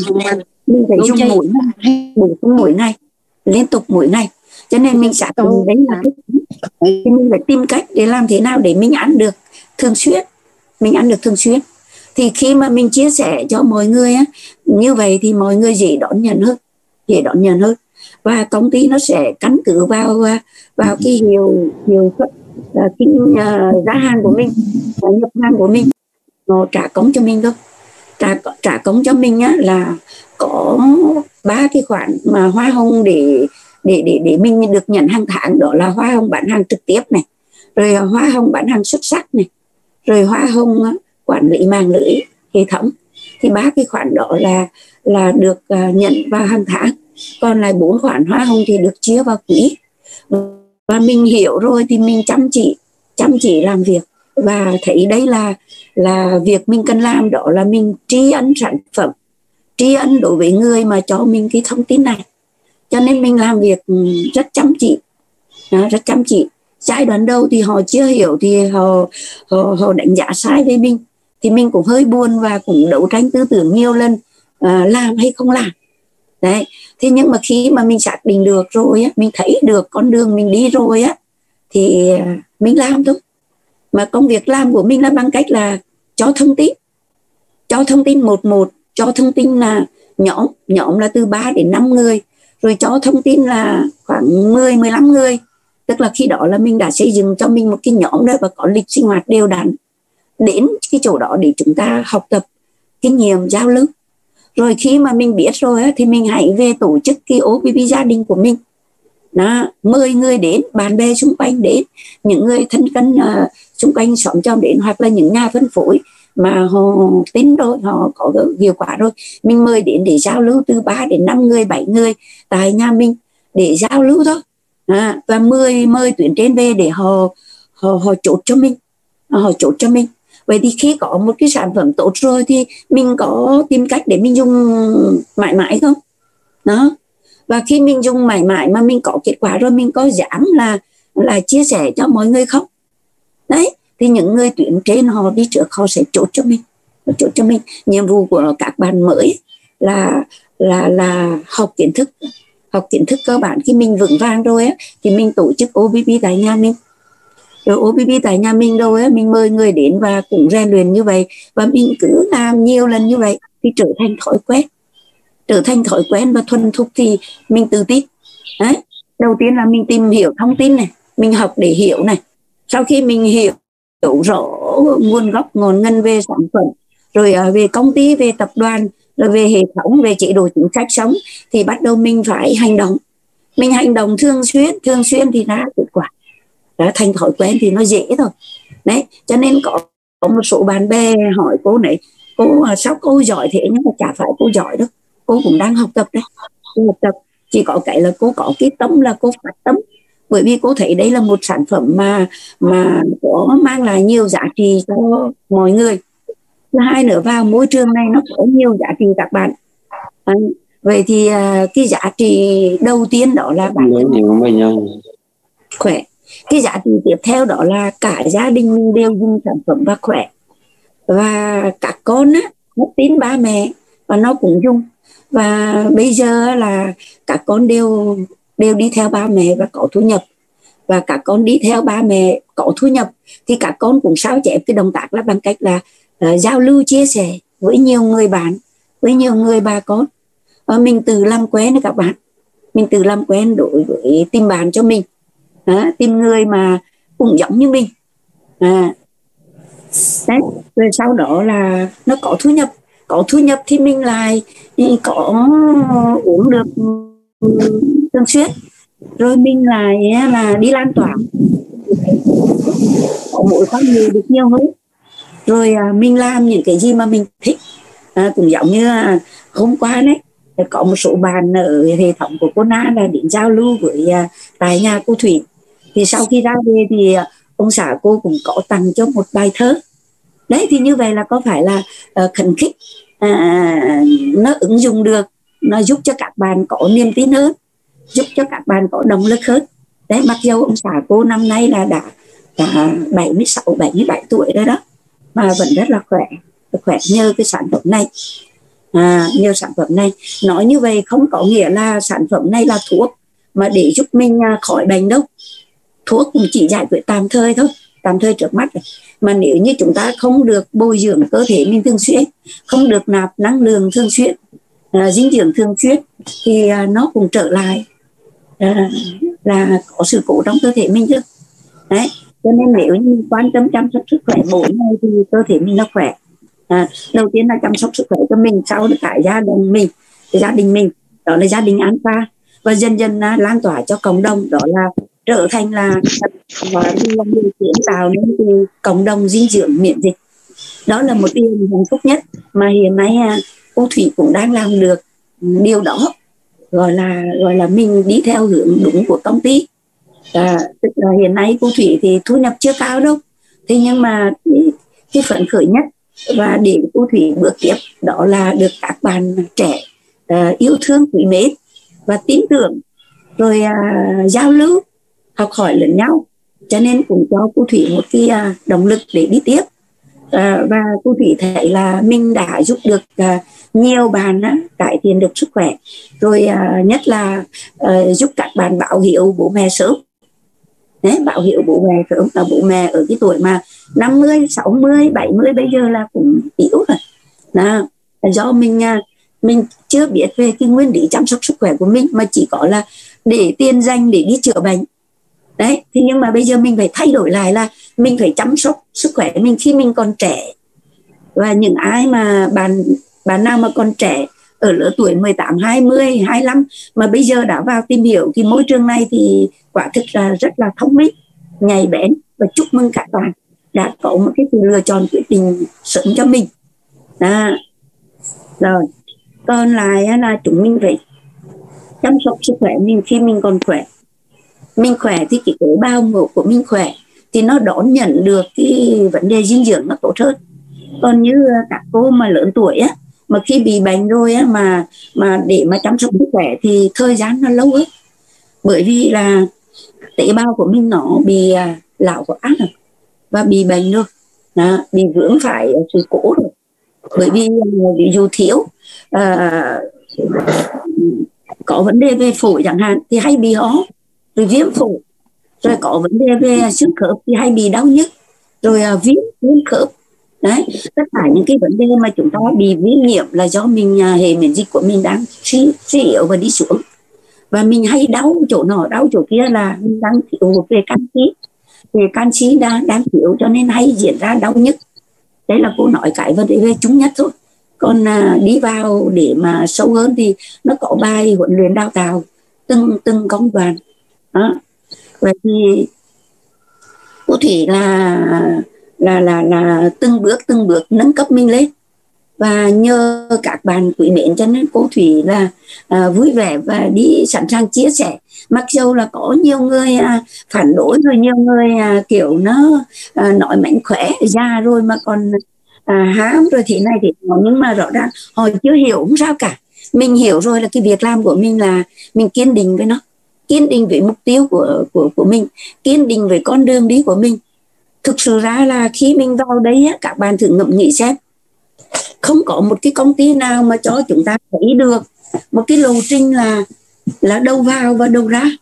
mình phải dùng mỗi ngày, bổ sung mỗi ngày, liên tục mỗi ngày. Cho nên mình xác định đấy là thì mình phải tìm cách để làm thế nào để mình ăn được thường xuyên, mình ăn được thường xuyên. Thì khi mà mình chia sẻ cho mọi người á, như vậy thì mọi người dễ đón nhận hơn, dễ đón nhận hơn. Và công ty nó sẽ căn cứ vào vào cái hiệu hiệu suất cái uh, giá hàng của mình, nhập hàng của mình, nó trả công cho mình thôi. Trả trả công cho mình á là có ba cái khoản mà hoa hồng để để để để mình được nhận hàng tháng, đó là hoa hồng bán hàng trực tiếp này, rồi hoa hồng bán hàng xuất sắc này, rồi hoa hồng quản lý mạng lưới hệ thống. Thì ba cái khoản đó là là được uh, nhận vào hàng tháng, còn lại bốn khoản hoa hồng thì được chia vào quỹ. Và mình hiểu rồi thì mình chăm chỉ chăm chỉ làm việc và thấy đấy là là việc mình cần làm, đó là mình tri ân sản phẩm, tri ân đối với người mà cho mình cái thông tin này. Cho nên mình làm việc rất chăm chỉ, đó, rất chăm chỉ. Giai đoạn đầu thì họ chưa hiểu thì họ, họ, họ đánh giá sai với mình, thì mình cũng hơi buồn và cũng đấu tranh tư tưởng nhiều lần, à, làm hay không làm. Đấy. Thế nhưng mà khi mà mình xác định được rồi á, mình thấy được con đường mình đi rồi á, thì mình làm thôi. Mà công việc làm của mình là bằng cách là cho thông tin, cho thông tin một một, cho thông tin là nhóm, nhóm là từ ba đến năm người, rồi cho thông tin là khoảng mười mười lăm người. Tức là khi đó là mình đã xây dựng cho mình một cái nhóm đó và có lịch sinh hoạt đều đặn. Đến cái chỗ đó để chúng ta học tập, kinh nghiệm, giao lưu. Rồi khi mà mình biết rồi á, thì mình hãy về tổ chức cái ô pê pê gia đình của mình. Đó, mời người đến, bạn bè xung quanh đến, những người thân cận uh, xung quanh xóm chòm đến, hoặc là những nhà phân phối mà họ tin rồi, họ có hiệu quả rồi, mình mời đến để giao lưu từ ba đến năm người, bảy người tại nhà mình để giao lưu thôi. À, và mời mời tuyển trên về để họ họ họ chốt cho mình, họ chốt cho mình. Vậy thì khi có một cái sản phẩm tốt rồi thì mình có tìm cách để mình dùng mãi mãi không? Đó. Và khi mình dùng mãi mãi mà mình có kết quả rồi, mình có dám là là chia sẻ cho mọi người không? Đấy, thì những người tuyển trên họ đi trước họ sẽ chốt cho mình, chốt cho mình. Nhiệm vụ của các bạn mới là là là học kiến thức, học kiến thức cơ bản. Khi mình vững vàng rồi á, thì mình tổ chức ô pê pê tại nhà mình. Rồi ô pê pê tại nhà mình đâu á, mình mời người đến và cũng rèn luyện như vậy, và mình cứ làm nhiều lần như vậy thì trở thành thói quen, trở thành thói quen và thuần thục thì mình tự tin. Đấy, đầu tiên là mình tìm hiểu thông tin này, mình học để hiểu này. Sau khi mình hiểu, hiểu rõ nguồn gốc nguồn ngân về sản phẩm, rồi về công ty, về tập đoàn, rồi về hệ thống, về chế độ chính sách sống, thì bắt đầu mình phải hành động. Mình hành động thường xuyên, thường xuyên thì ra kết quả. đã thành thói quen thì nó dễ thôi. Đấy, cho nên có, có một số bạn bè hỏi cô này, cô sao cô giỏi thế, nhưng mà chả phải cô giỏi đâu, cô cũng đang học tập đấy. Cô học tập chỉ có cái là cô có cái tâm là cô phát tâm, bởi vì cô thấy đây là một sản phẩm mà mà có mang lại nhiều giá trị cho mọi người. Thứ hai nữa, vào môi trường này nó có nhiều giá trị các bạn. À, vậy thì uh, cái giá trị đầu tiên đó là bạn khỏe. Cái giá trị tiếp theo đó là cả gia đình mình đều dùng sản phẩm và khỏe. Và các con á, nó tin ba mẹ và nó cũng dùng. Và bây giờ là các con đều đều đi theo ba mẹ và có thu nhập. Và các con đi theo ba mẹ có thu nhập thì các con cũng sao chép cái động tác là bằng cách là uh, giao lưu chia sẻ với nhiều người bạn, với nhiều người bà con. Và mình tự làm quen với các bạn, mình tự làm quen đối với tìm bạn cho mình, à, tìm người mà cũng giống như mình. À, đấy. Rồi sau đó là nó có thu nhập, có thu nhập thì mình lại có uống được thường xuyên, rồi mình lại là đi lan tỏa, có mối quan hệ được nhiều hơn, rồi à, mình làm những cái gì mà mình thích. À, cũng giống như à, hôm qua đấy có một số bạn ở hệ thống của cô Na là đến giao lưu với à, tại nhà cô Thủy. Thì sau khi ra về thì à, ông xã cô cũng có tặng cho một bài thơ. Đấy, thì như vậy là có phải là à, khẩn khích, à, nó ứng dụng được, nó giúp cho các bạn có niềm tin hơn, giúp cho các bạn có động lực hơn. Đấy, mặc dù ông xã cô năm nay là đã, đã bảy mươi sáu, bảy mươi bảy tuổi rồi đó, mà vẫn rất là khỏe, khỏe nhờ cái sản phẩm này. À, nhờ sản phẩm này. Nói như vậy không có nghĩa là sản phẩm này là thuốc mà để giúp mình khỏi bệnh đâu. Thuốc cũng chỉ giải quyết tạm thời thôi, tạm thời trước mắt. Mà nếu như chúng ta không được bồi dưỡng cơ thể mình thường xuyên, không được nạp năng lượng thường xuyên, à, dinh dưỡng thường xuyên, thì à, nó cũng trở lại à, là có sự cố trong cơ thể mình chứ. Đấy, cho nên nếu như quan tâm chăm sóc sức khỏe mỗi ngày thì cơ thể mình nó khỏe. À, đầu tiên là chăm sóc sức khỏe cho mình, sau là cả gia đình mình, gia đình mình đó là gia đình Alpha, và dần dần là lan tỏa cho cộng đồng, đó là trở thành là và người kiến tạo nên từ cộng đồng dinh dưỡng miễn dịch. Đó là một điều hạnh phúc nhất mà hiện nay cô Thủy cũng đang làm được điều đó, gọi là gọi là mình đi theo hướng đúng của công ty. À, tức là hiện nay cô Thủy thì thu nhập chưa cao đâu, thế nhưng mà cái, cái phấn khởi nhất và để cô Thủy bước tiếp đó là được các bạn trẻ uh, yêu thương, quý mến và tin tưởng, rồi uh, giao lưu, học hỏi lẫn nhau, cho nên cũng cho cô Thủy một cái uh, động lực để đi tiếp. Uh, và cô Thủy thấy là mình đã giúp được uh, nhiều bạn uh, cải thiện được sức khỏe, rồi uh, nhất là uh, giúp các bạn báo hiếu bố mẹ sớm. Đấy, báo hiệu bố mẹ sớm, là bố mẹ ở cái tuổi mà năm mươi, sáu mươi, bảy mươi bây giờ là cũng yếu rồi. Đó, do mình mình chưa biết về cái nguyên lý chăm sóc sức khỏe của mình, mà chỉ có là để tiền dành để đi chữa bệnh. Đấy, thế nhưng mà bây giờ mình phải thay đổi lại là mình phải chăm sóc sức khỏe mình khi mình còn trẻ. Và những ai mà bạn bạn nào mà còn trẻ ở lứa tuổi mười tám, hai mươi, hai mươi lăm mà bây giờ đã vào tìm hiểu cái môi trường này thì quả thực là rất là thông minh, nhạy bén, và chúc mừng các bạn đã có một cái sự lựa chọn quyết định sớm cho mình. À, rồi, còn lại là chúng mình phải chăm sóc sức khỏe mình khi mình còn khỏe. Mình khỏe thì cái tế bào của mình khỏe thì nó đón nhận được cái vấn đề dinh dưỡng nó tốt hơn. Còn như các cô mà lớn tuổi á, mà khi bị bệnh rồi á, mà mà để mà chăm sóc sức khỏe thì thời gian nó lâu hơn, bởi vì là tế bào của mình nó bị à, lão hóa rồi và bị bệnh rồi, đó, bị vướng phải sự cố rồi. Bởi vì ví dụ thiếu à, có vấn đề về phổi chẳng hạn thì hay bị ho, rồi viêm phổi, rồi có vấn đề về xương khớp thì hay bị đau nhức, rồi à, viêm viêm khớp. Đấy, tất cả những cái vấn đề mà chúng ta bị viêm nhiễm là do mình hệ miễn dịch của mình đang suy, suy yếu và đi xuống, và mình hay đau chỗ nọ đau chỗ kia là mình đang thiếu về canxi, về canxi đang đang thiếu, cho nên hay diễn ra đau nhức. Đấy là cô nói cái vấn đề về chung nhất thôi. Còn à, đi vào để mà sâu hơn thì nó có bài huấn luyện đào tạo từng từng công đoạn. Đó. Vậy thì cô Thủy là là là là từng bước từng bước nâng cấp mình lên, và nhờ các bạn quý mến cho nên cô Thủy là à, vui vẻ và đi sẵn sàng chia sẻ, mặc dù là có nhiều người à, phản đối, rồi nhiều người à, kiểu nó à, nói mánh khỏe già rồi mà còn à, hám rồi thế này thì nhưng mà rõ ràng họ chưa hiểu, không sao cả. Mình hiểu rồi là cái việc làm của mình là mình kiên định với nó, kiên định với mục tiêu của của của mình, kiên định với con đường đi của mình. Thực sự ra là khi mình vào đấy á, các bạn thử ngẫm nghĩ xem, không có một cái công ty nào mà cho chúng ta thấy được một cái lộ trình là là đầu vào và đầu ra.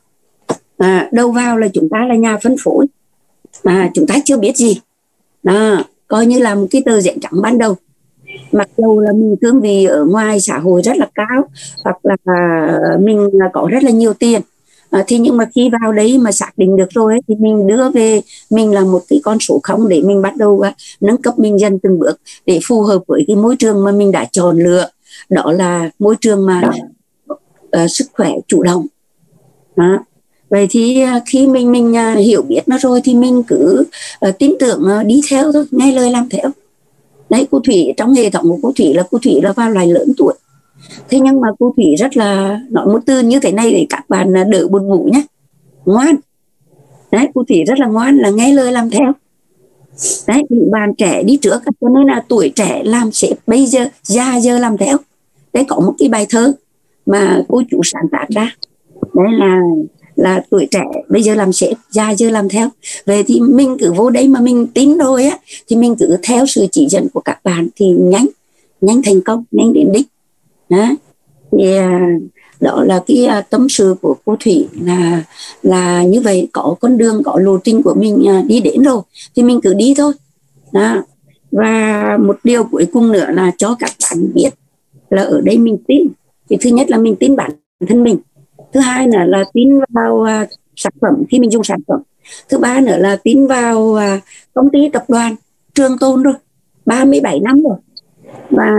À, đầu vào là chúng ta là nhà phân phối mà chúng ta chưa biết gì, à, coi như là một cái tờ giấy trắng ban đầu. Mặc dù là mình cương vị ở ngoài xã hội rất là cao, hoặc là mình có rất là nhiều tiền, à, thì nhưng mà khi vào đấy mà xác định được rồi ấy, thì mình đưa về mình là một cái con số không để mình bắt đầu uh, nâng cấp mình dần từng bước để phù hợp với cái môi trường mà mình đã chọn lựa, đó là môi trường mà uh, sức khỏe chủ động. Đó. Vậy thì uh, khi mình mình uh, hiểu biết nó rồi thì mình cứ uh, tin tưởng uh, đi theo thôi, nghe lời làm theo. Đấy, cô Thủy trong hệ thống của cô Thủy là cô Thủy là vào lại lớn tuổi. Thế nhưng mà cô Thủy rất là nói một từ như thế này để các bạn đỡ buồn ngủ nhé, ngoan. Đấy, cô Thủy rất là ngoan, là nghe lời làm theo. Đấy, những bạn trẻ đi trước cho nên là tuổi trẻ làm sếp bây giờ già giờ làm theo. Đấy, có một cái bài thơ mà cô chủ sáng tác ra, đấy là là tuổi trẻ bây giờ làm sếp, già giờ làm theo. Vậy thì mình cứ vô đấy mà mình tin rồi á, thì mình cứ theo sự chỉ dẫn của các bạn thì nhanh nhanh thành công, nhanh đến đích. Đó. Thì đó là cái tâm sự của cô Thủy, là là như vậy, có con đường, có lộ trình của mình đi đến rồi thì mình cứ đi thôi. Đó. Và một điều cuối cùng nữa là cho các bạn biết là ở đây mình tin, thì thứ nhất là mình tin bản thân mình, thứ hai nữa là tin vào uh, sản phẩm khi mình dùng sản phẩm, thứ ba nữa là tin vào uh, công ty tập đoàn Trường Tồn rồi ba mươi bảy năm rồi và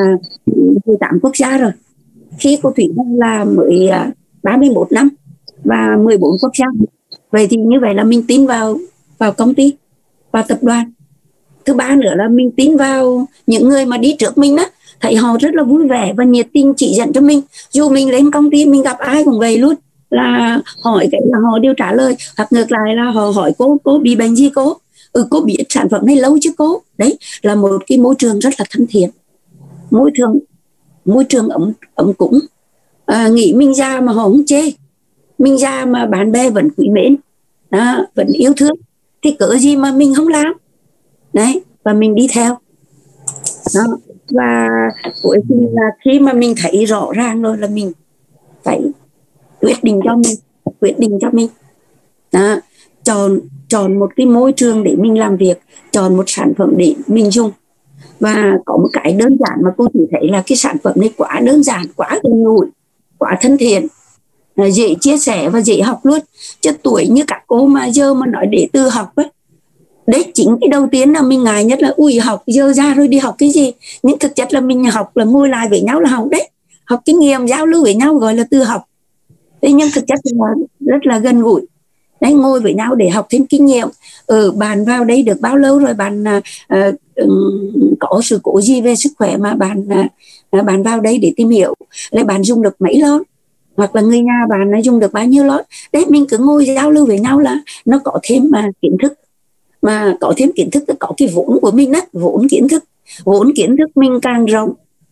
mười tám quốc gia rồi. Khi cô Thủy là mới uh, ba mươi mốt năm và mười bốn quốc gia. Vậy thì như vậy là mình tin vào vào công ty, vào tập đoàn. Thứ ba nữa là mình tin vào những người mà đi trước mình đó, thấy họ rất là vui vẻ và nhiệt tình chỉ dẫn cho mình. Dù mình lên công ty mình gặp ai cũng vậy luôn, là hỏi cái là họ đều trả lời, hoặc ngược lại là họ hỏi cô cô bị bệnh gì cô, ừ cô biết sản phẩm này lâu chứ cô. Đấy là một cái môi trường rất là thân thiện, môi trường môi trường ấm ấm cúng. À, nghĩ mình già mà họ không chê, mình già mà bạn bè vẫn quý mến, đó, vẫn yêu thương, thì cỡ gì mà mình không làm. Đấy, và mình đi theo đó. Và cuối cùng là khi mà mình thấy rõ ràng rồi là mình phải quyết định cho mình quyết định cho mình đó. chọn chọn một cái môi trường để mình làm việc, chọn một sản phẩm để mình dùng. Và có một cái đơn giản mà cô chỉ thấy là cái sản phẩm này quá đơn giản, quá gần gũi, quá thân thiện, dễ chia sẻ và dễ học luôn. Chứ tuổi như các cô mà giờ mà nói để từ học ấy, đấy chính cái đầu tiên là mình ngại nhất là ui học giờ ra rồi đi học cái gì. Nhưng thực chất là mình học là ngồi lại với nhau là học đấy, học kinh nghiệm giao lưu với nhau gọi là từ học đấy. Nhưng thực chất là rất là gần gũi đấy, ngồi với nhau để học thêm kinh nghiệm. Ừ, bạn vào đây được bao lâu rồi, bạn uh, um, có sự cố gì về sức khỏe mà bạn uh, bạn vào đây để tìm hiểu, lại bạn dùng được mấy lon, hoặc là người nhà bạn nó dùng được bao nhiêu lon đấy. Mình cứ ngồi giao lưu với nhau là nó có thêm mà kiến thức, mà có thêm kiến thức có cái vốn của mình đó, vốn kiến thức vốn kiến thức mình càng rộng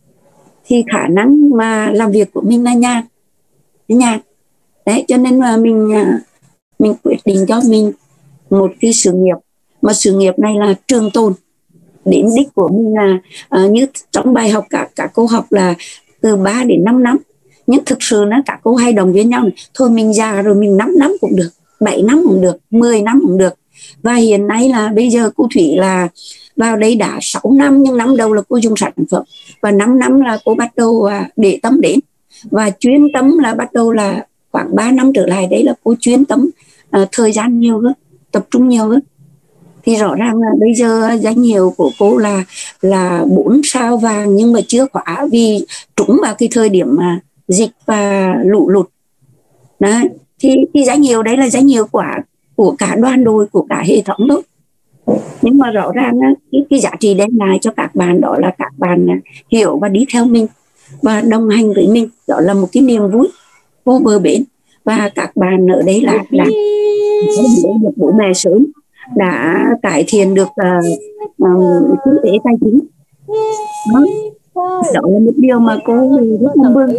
thì khả năng mà làm việc của mình là nhàn nhàn đấy. Cho nên là mình mình quyết định cho mình một cái sự nghiệp, mà sự nghiệp này là trường tồn. Đến đích của mình là uh, như trong bài học cả cả cô học là từ ba đến năm năm, nhưng thực sự nó cả cô hay đồng viên nhau này, thôi mình già rồi mình năm năm cũng được, bảy năm cũng được, mười năm cũng được. Và hiện nay là bây giờ cô Thủy là vào đây đã sáu năm, nhưng năm đầu là cô dùng sản phẩm, và năm năm là cô bắt đầu để tâm đến và chuyên tâm là bắt đầu là khoảng ba năm trở lại đấy là cô chuyên tâm uh, thời gian nhiều hơn, tập trung nhiều hơn. Thì rõ ràng là bây giờ danh hiệu của cô là là bốn sao vàng, nhưng mà chưa khóa vì trúng vào cái thời điểm mà dịch và lũ lụt. Đấy, thì cái danh hiệu đấy là danh hiệu quả của cả đoàn đội, của cả hệ thống thôi. Nhưng mà rõ ràng cái, cái giá trị đem lại cho các bạn đó là các bạn hiểu và đi theo mình và đồng hành với mình, đó là một cái niềm vui vô bờ bến. Và các bạn ở đây là đã được bố mẹ sớm, đã cải thiện được uh, uh, kinh tế tài chính. Đó, đó là một điều mà cô rất mong mừng.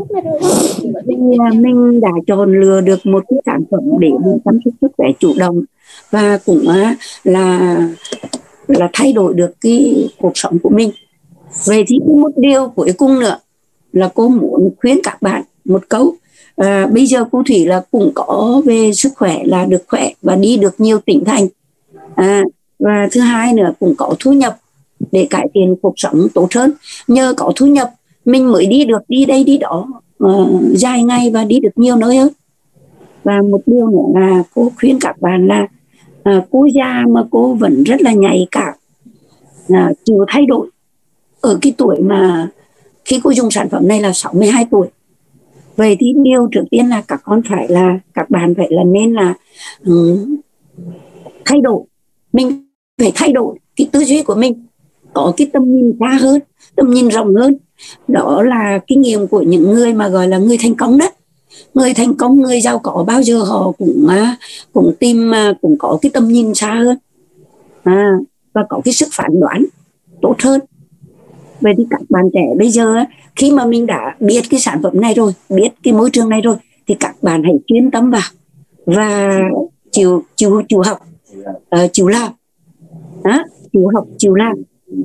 Mình đã chọn lựa được một cái sản phẩm để mình chăm sóc sức khỏe chủ động và cũng uh, là là thay đổi được cái cuộc sống của mình. Vậy thì một điều cuối cùng nữa là cô muốn khuyên các bạn một câu. À, bây giờ cô Thủy là cũng có về sức khỏe là được khỏe và đi được nhiều tỉnh thành, à, và thứ hai nữa cũng có thu nhập để cải thiện cuộc sống tốt hơn. Nhờ có thu nhập mình mới đi được đi đây đi đó uh, dài ngày và đi được nhiều nơi hơn. Và một điều nữa là cô khuyên các bạn là uh, cô già mà cô vẫn rất là nhạy cảm, uh, chịu thay đổi. Ở cái tuổi mà khi cô dùng sản phẩm này là sáu mươi hai tuổi. Vậy thì điều trước tiên là các con phải là các bạn phải là nên là um, thay đổi. Mình phải thay đổi cái tư duy của mình, có cái tầm nhìn xa hơn, tầm nhìn rộng hơn. Đó là kinh nghiệm của những người mà gọi là người thành công đó. Người thành công, người giàu có bao giờ họ cũng cũng tìm cũng có cái tầm nhìn xa hơn, à, và có cái sức phán đoán tốt hơn. Vậy thì các bạn trẻ bây giờ khi mà mình đã biết cái sản phẩm này rồi, biết cái môi trường này rồi, thì các bạn hãy chuyên tâm vào và chịu chịu chịu học, uh, chịu làm, đó, chịu học chịu làm,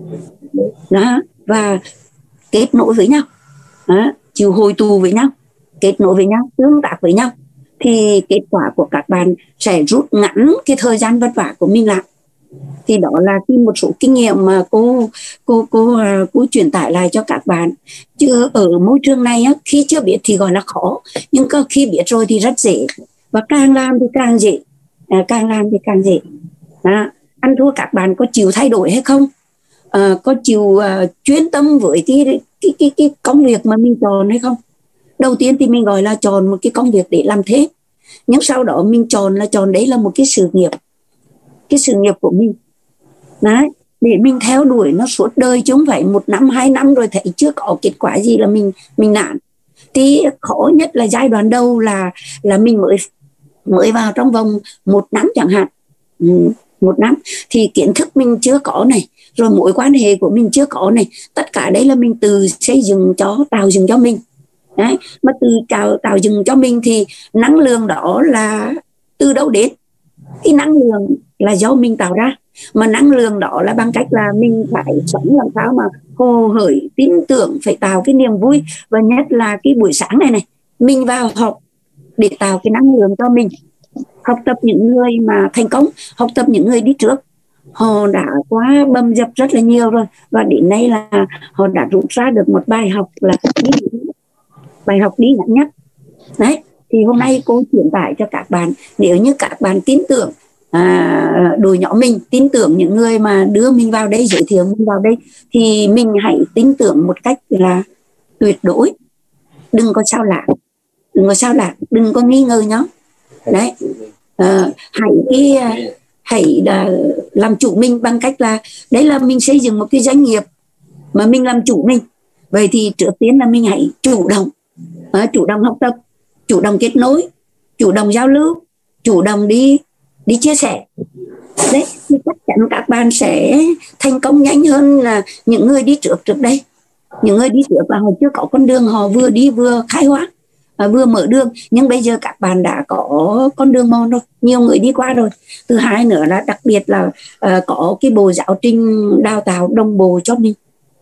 đó, và kết nối với nhau, đó, chịu hội tụ với nhau, kết nối với nhau, tương tác với nhau, thì kết quả của các bạn sẽ rút ngắn cái thời gian vất vả của mình lại. Thì đó là cái một số kinh nghiệm mà cô cô cô cô truyền tải lại cho các bạn. Chứ ở môi trường này á, khi chưa biết thì gọi là khó, nhưng khi biết rồi thì rất dễ, và càng làm thì càng dễ, à, càng làm thì càng dễ. À, ăn thua các bạn có chịu thay đổi hay không, à, có chịu uh, chuyên tâm với cái, cái cái cái công việc mà mình chọn hay không. Đầu tiên thì mình gọi là chọn một cái công việc để làm thế, nhưng sau đó mình chọn là chọn đấy là một cái sự nghiệp, cái sự nghiệp của mình. Đấy, để mình theo đuổi nó suốt đời, chứ không phải một năm hai năm rồi thấy chưa có kết quả gì là mình mình nản. Thì khó nhất là giai đoạn đầu là là mình mới mới vào trong vòng một năm chẳng hạn, ừ, một năm thì kiến thức mình chưa có này, rồi mối quan hệ của mình chưa có này, tất cả đấy là mình tự xây dựng cho, tạo dựng cho mình. Đấy, mà từ tạo tạo dựng cho mình thì năng lượng đó là từ đâu đến? Cái năng lượng là do mình tạo ra, mà năng lượng đó là bằng cách là mình phải sống làm sao mà hồ hởi, tin tưởng, phải tạo cái niềm vui. Và nhất là cái buổi sáng này này, mình vào học để tạo cái năng lượng cho mình, học tập những người mà thành công, học tập những người đi trước, họ đã quá bầm dập rất là nhiều rồi, và đến nay là họ đã rút ra được một bài học là đi, bài học đi ngắn nhất. Đấy, thì hôm nay cô truyền tải cho các bạn, nếu như các bạn tin tưởng à, đội nhóm mình, tin tưởng những người mà đưa mình vào đây, giới thiệu mình vào đây, thì mình hãy tin tưởng một cách là tuyệt đối, đừng có sao lãng, đừng có sao lãng, đừng có nghi ngờ nhau. Đấy, à, hãy cái hãy là làm chủ mình bằng cách là đấy là mình xây dựng một cái doanh nghiệp mà mình làm chủ mình. Vậy thì trước tiên là mình hãy chủ động, à, chủ động học tập, chủ động kết nối, chủ động giao lưu, chủ động đi đi chia sẻ. Đấy, thì chắc chắn các bạn sẽ thành công nhanh hơn là những người đi trước trước đây. Những người đi trước là họ chưa có con đường, họ vừa đi vừa khai hóa, à, vừa mở đường, nhưng bây giờ các bạn đã có con đường mòn rồi, nhiều người đi qua rồi. Thứ hai nữa là đặc biệt là uh, có cái bộ giáo trình đào tạo đồng bộ cho mình,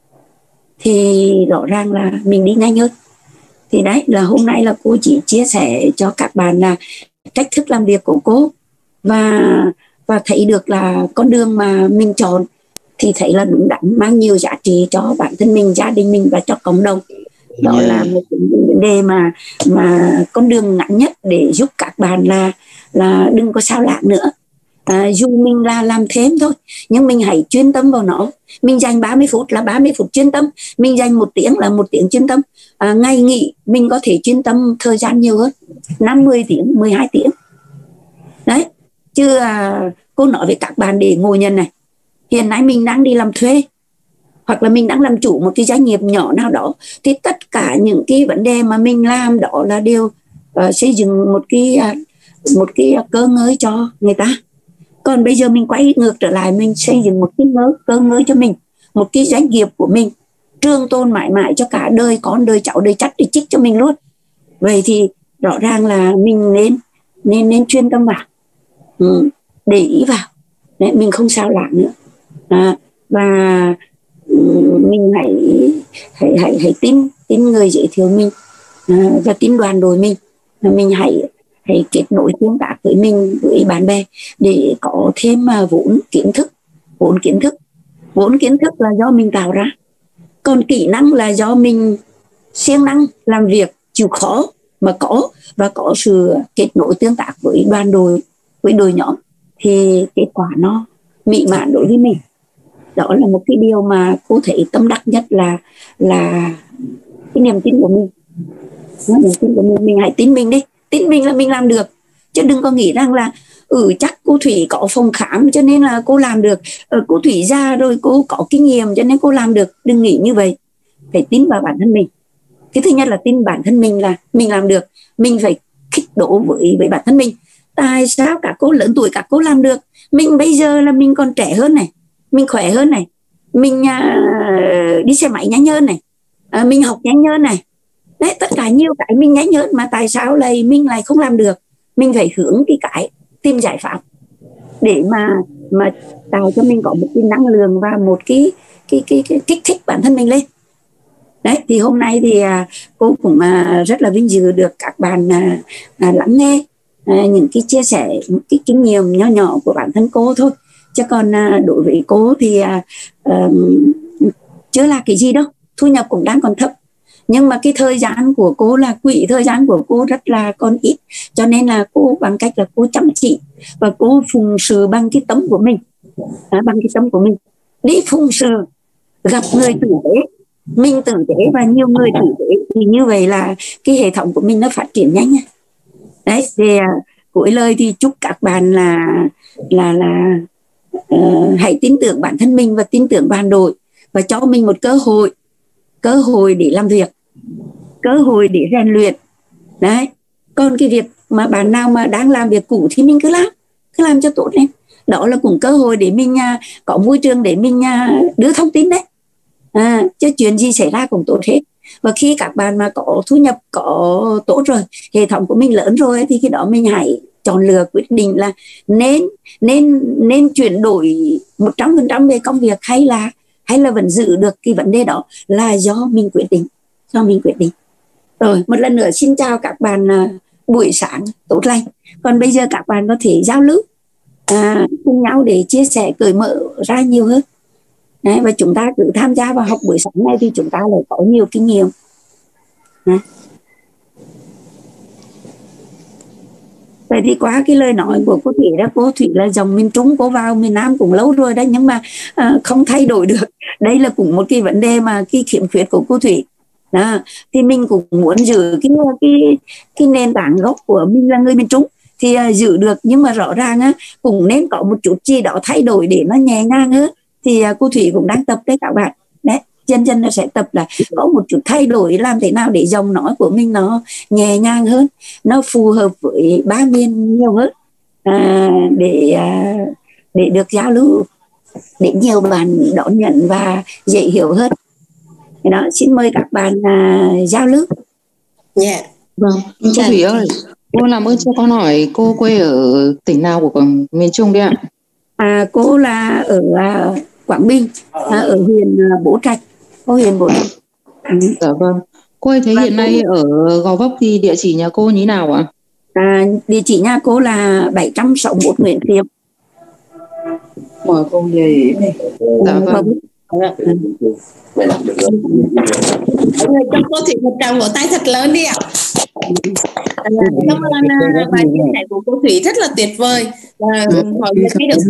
thì rõ ràng là mình đi nhanh hơn. Thì đấy là hôm nay là cô chỉ chia sẻ cho các bạn là cách thức làm việc của cô, và và thấy được là con đường mà mình chọn thì thấy là đúng đắn, mang nhiều giá trị cho bản thân mình, gia đình mình và cho cộng đồng. Đó yeah. là một vấn đề mà mà con đường ngắn nhất để giúp các bạn là là đừng có sao lãng nữa. À, dù mình là làm thêm thôi, nhưng mình hãy chuyên tâm vào nó. Mình dành ba mươi phút là ba mươi phút chuyên tâm, mình dành một tiếng là một tiếng chuyên tâm. À, ngày nghỉ mình có thể chuyên tâm thời gian nhiều hơn, năm mươi tiếng, mười hai tiếng. Đấy, Chứ à, cô nói với các bạn để ngồi nhận này, hiện nay mình đang đi làm thuê hoặc là mình đang làm chủ một cái doanh nghiệp nhỏ nào đó, thì tất cả những cái vấn đề mà mình làm đó là đều uh, xây dựng một cái uh, một cái cơ ngơi cho người ta. Còn bây giờ mình quay ngược trở lại, mình xây dựng một cái ngơi, cơ ngơi cho mình, một cái doanh nghiệp của mình trường tồn mãi mãi cho cả đời con, đời cháu, đời chắt, đời chích cho mình luôn. Vậy thì rõ ràng là mình nên nên nên chuyên tâm vào, ừ, để ý vào. Đấy, mình không sao lãng nữa. À, và ừ, mình hãy hãy hãy hãy tin tin người giới thiệu mình, à, và tin đoàn đội mình. Mình hãy hãy kết nối tương tác với mình, với bạn bè để có thêm uh, vốn kiến thức. Vốn kiến thức vốn kiến thức là do mình tạo ra, còn kỹ năng là do mình siêng năng làm việc, chịu khó mà có, và có sự kết nối tương tác với đoàn đội, với đội nhóm, thì kết quả nó mỹ mãn đối với mình. Đó là một cái điều mà cô thấy tâm đắc nhất, là là cái niềm tin của mình. Niềm tin của mình, mình hãy tin mình đi, tin mình là mình làm được, chứ đừng có nghĩ rằng là ừ chắc cô Thủy có phòng khám cho nên là cô làm được, ừ, cô Thủy già rồi cô có kinh nghiệm cho nên cô làm được. Đừng nghĩ như vậy, phải tin vào bản thân mình. Cái thứ nhất là tin bản thân mình là mình làm được. Mình phải khích đổ với, với bản thân mình. Tại sao các cô lớn tuổi các cô làm được, mình bây giờ là mình còn trẻ hơn này, mình khỏe hơn này, mình uh, đi xe máy nhanh hơn này, uh, mình học nhanh hơn này. Đấy, tất cả nhiều cái mình nhanh hơn, mà tại sao lại mình lại không làm được? Mình phải hướng cái cái tìm giải pháp để mà mà tạo cho mình có một cái năng lượng và một cái cái cái, cái kích thích bản thân mình lên. Đấy, thì hôm nay thì à, cô cũng à, rất là vinh dự được các bạn à, à, lắng nghe à, những cái chia sẻ, những cái kinh nghiệm nhỏ nhỏ của bản thân cô thôi. Chứ còn à, đối với cô thì à, à, chưa là cái gì đâu, thu nhập cũng đang còn thấp. Nhưng mà cái thời gian của cô là quỹ thời gian của cô rất là còn ít, cho nên là cô bằng cách là cô chăm chỉ và cô phụng sự bằng cái tâm của mình, à, bằng cái tâm của mình đi phụng sự, gặp người tử tế, mình tử tế và nhiều người tử tế, thì như vậy là cái hệ thống của mình nó phát triển nhanh. Đấy, thì à, cuối lời thì chúc các bạn là là là uh, hãy tin tưởng bản thân mình và tin tưởng đoàn đội, và cho mình một cơ hội cơ hội để làm việc, cơ hội để rèn luyện. Đấy, còn cái việc mà bạn nào mà đang làm việc cũ thì mình cứ làm cứ làm cho tốt lên. Đó là cũng cơ hội để mình uh, có môi trường để mình uh, đưa thông tin đấy, à, chứ chuyện gì xảy ra cũng tốt hết. Và khi các bạn mà có thu nhập có tốt rồi, hệ thống của mình lớn rồi, thì khi đó mình hãy chọn lựa quyết định là nên nên nên chuyển đổi một trăm phần trăm về công việc, hay là hay là vẫn giữ được cái vấn đề đó, là do mình quyết định, do mình quyết định. Rồi, một lần nữa xin chào các bạn uh, buổi sáng tốt lành. Còn bây giờ các bạn có thể giao lưu à, cùng nhau để chia sẻ, cởi mở ra nhiều hơn. Đấy, và chúng ta cứ tham gia vào học buổi sáng này thì chúng ta lại có nhiều kinh nghiệm. Đấy. Vậy thì qua cái lời nói của cô Thủy đó, cô Thủy là dòng miền Trung, cô vào miền Nam cũng lâu rồi đấy, nhưng mà à, không thay đổi được. Đây là cũng một cái vấn đề mà cái khiếm khuyết của cô Thủy. Đó. Thì mình cũng muốn giữ cái cái cái nền tảng gốc của mình là người miền Trung thì à, giữ được, nhưng mà rõ ràng á, cũng nên có một chút gì đó thay đổi để nó nhẹ nhàng hơn. Thì à, cô Thủy cũng đang tập đấy các bạn. Đấy, dần dần nó sẽ tập là có một chút thay đổi, làm thế nào để dòng nói của mình nó nhẹ nhàng hơn, nó phù hợp với ba miền nhiều hơn, à, để à, để được giao lưu, để nhiều bạn đón nhận và dễ hiểu hơn. Thế đó, xin mời các bạn à, giao lưu. Dạ. Yeah. Vâng, cô Thủy ơi, cô làm ơn cho con hỏi cô quê ở tỉnh nào của miền Trung đấy ạ? À, cô là ở à, Quảng Bình, à, ở huyện à, Bố Trạch, cô huyện Bố Trạch. Ừ. Dạ vâng. Cô ơi, thế hiện nay ở Gò Vấp thì địa chỉ nhà cô như thế nào ạ? À, địa chỉ nhà cô là bảy trăm sáu mươi mốt Nguyễn Kiệm. Mời cô về. Dạ vâng. Cho cô Thủy một tràng vỗ tay thật lớn đi ạ. Cảm ơn bài chia sẻ của cô Thủy rất là tuyệt vời. Và mọi người thấy được.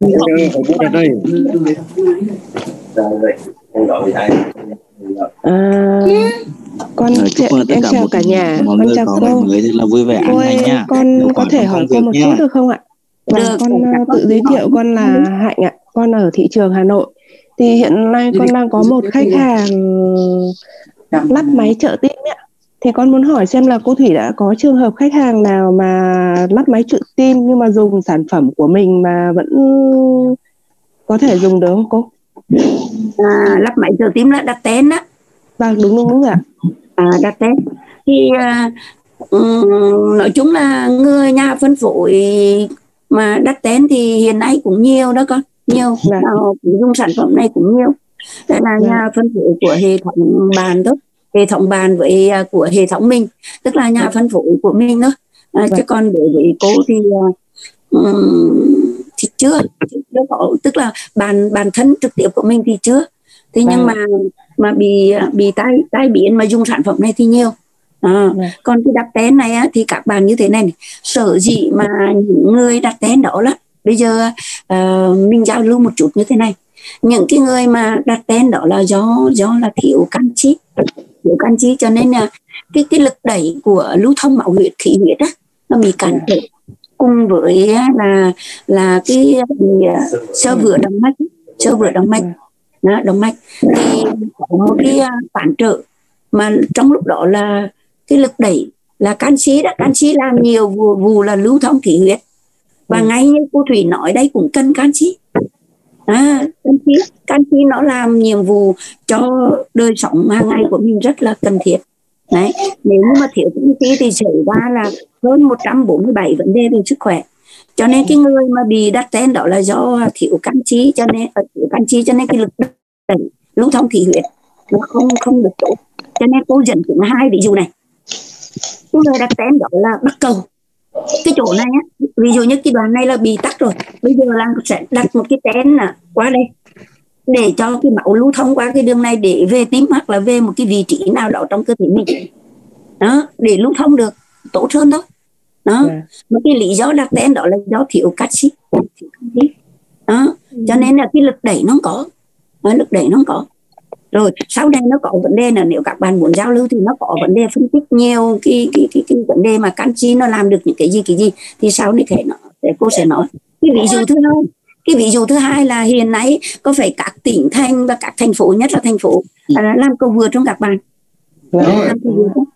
À, con ch em chào cả nhà, con chào cô. Mới là vui vẻ cô ơi, con Nếu có thể hỏi cô một chút được không ạ? Vâng, Được, con cảm uh, ơn tự chị giới hỏi. thiệu, con là Hạnh ạ. Con ở thị trường Hà Nội. Thì hiện nay con đang có một khách hàng lắp máy trợ tim ạ. Thì con muốn hỏi xem là cô Thủy đã có trường hợp khách hàng nào mà lắp máy trợ tim nhưng mà dùng sản phẩm của mình mà vẫn có thể dùng được không cô? À, lắp máy trợ tim là đặt tên á. Vâng, đúng đúng đúng ạ. À, đặt tên thì à, um, nói chung là người nhà phân phối mà đặt tên thì hiện nay cũng nhiều đó con, nhiều, Dạ. nào cũng dùng sản phẩm này cũng nhiều. Đây là Dạ. nhà phân phối của hệ thống bàn thôi, hệ thống bàn với à, của hệ thống mình, tức là nhà phân phối của mình thôi. À, chứ Vâng. còn đối với cô thì à, um, thì chưa, chưa có, tức là bàn bàn thân trực tiếp của mình thì chưa. Thế nhưng Vâng. mà mà bị bị tai tai biến mà dùng sản phẩm này thì nhiều. À, Vâng. còn cái đặt tên này á, thì các bạn như thế này, này sở dĩ mà những người đặt tên đó là bây giờ uh, mình giao lưu một chút như thế này, những cái người mà đặt tên đó là do do là thiếu canxi, thiếu canxi cho nên là cái cái lực đẩy của lưu thông máu huyết, khí huyết á, nó bị cản trở, cùng với là là cái xơ vữa động mạch, xơ vữa động mạch, đó, động mạch thì có một cái phản trợ, mà trong lúc đó là cái lực đẩy là canxi đó, canxi làm nhiều vụ, vụ là lưu thông khí huyết, và ừ. ngay như cô Thủy nói đây cũng cần canxi. À, canxi, canxi nó làm nhiệm vụ cho đời sống hàng ngày của mình rất là cần thiết. Đấy, nếu như mà thiếu canxi thì xảy ra là hơn một trăm bốn mươi bảy vấn đề về sức khỏe. Cho nên cái người mà bị đặt tên đó là do thiếu canxi, cho nên thiếu canxi cho nên cái lực đẩy lưu thông khí huyết nó không không được tốt. Cho nên cô dẫn chứng hai ví dụ này. Cái người đặt tên đó là bắt cầu, cái chỗ này á, ví dụ như cái đoạn này là bị tắc rồi, bây giờ là sẽ đặt một cái tên là qua đây để cho cái máu lưu thông qua cái đường này để về tim hoặc là về một cái vị trí nào đó trong cơ thể mình, đó, để lưu thông được tốt hơn đó. Đó, yeah. Một cái lý do đặt tên đó là do thiếu canxi, đó, cho nên là cái lực đẩy nó không có, đó, lực đẩy nó không có. Rồi sau đây nó có vấn đề là nếu các bạn muốn giao lưu thì nó có vấn đề phân tích nhiều cái cái cái, cái vấn đề mà canxi nó làm được những cái gì cái gì thì sau này thể nó cô sẽ nói. Cái ví dụ thứ hai, cái ví dụ thứ hai là hiện nay có phải các tỉnh thành và các thành phố, nhất là thành phố là làm cầu vượt trong các bạn, làm cầu vượt đó,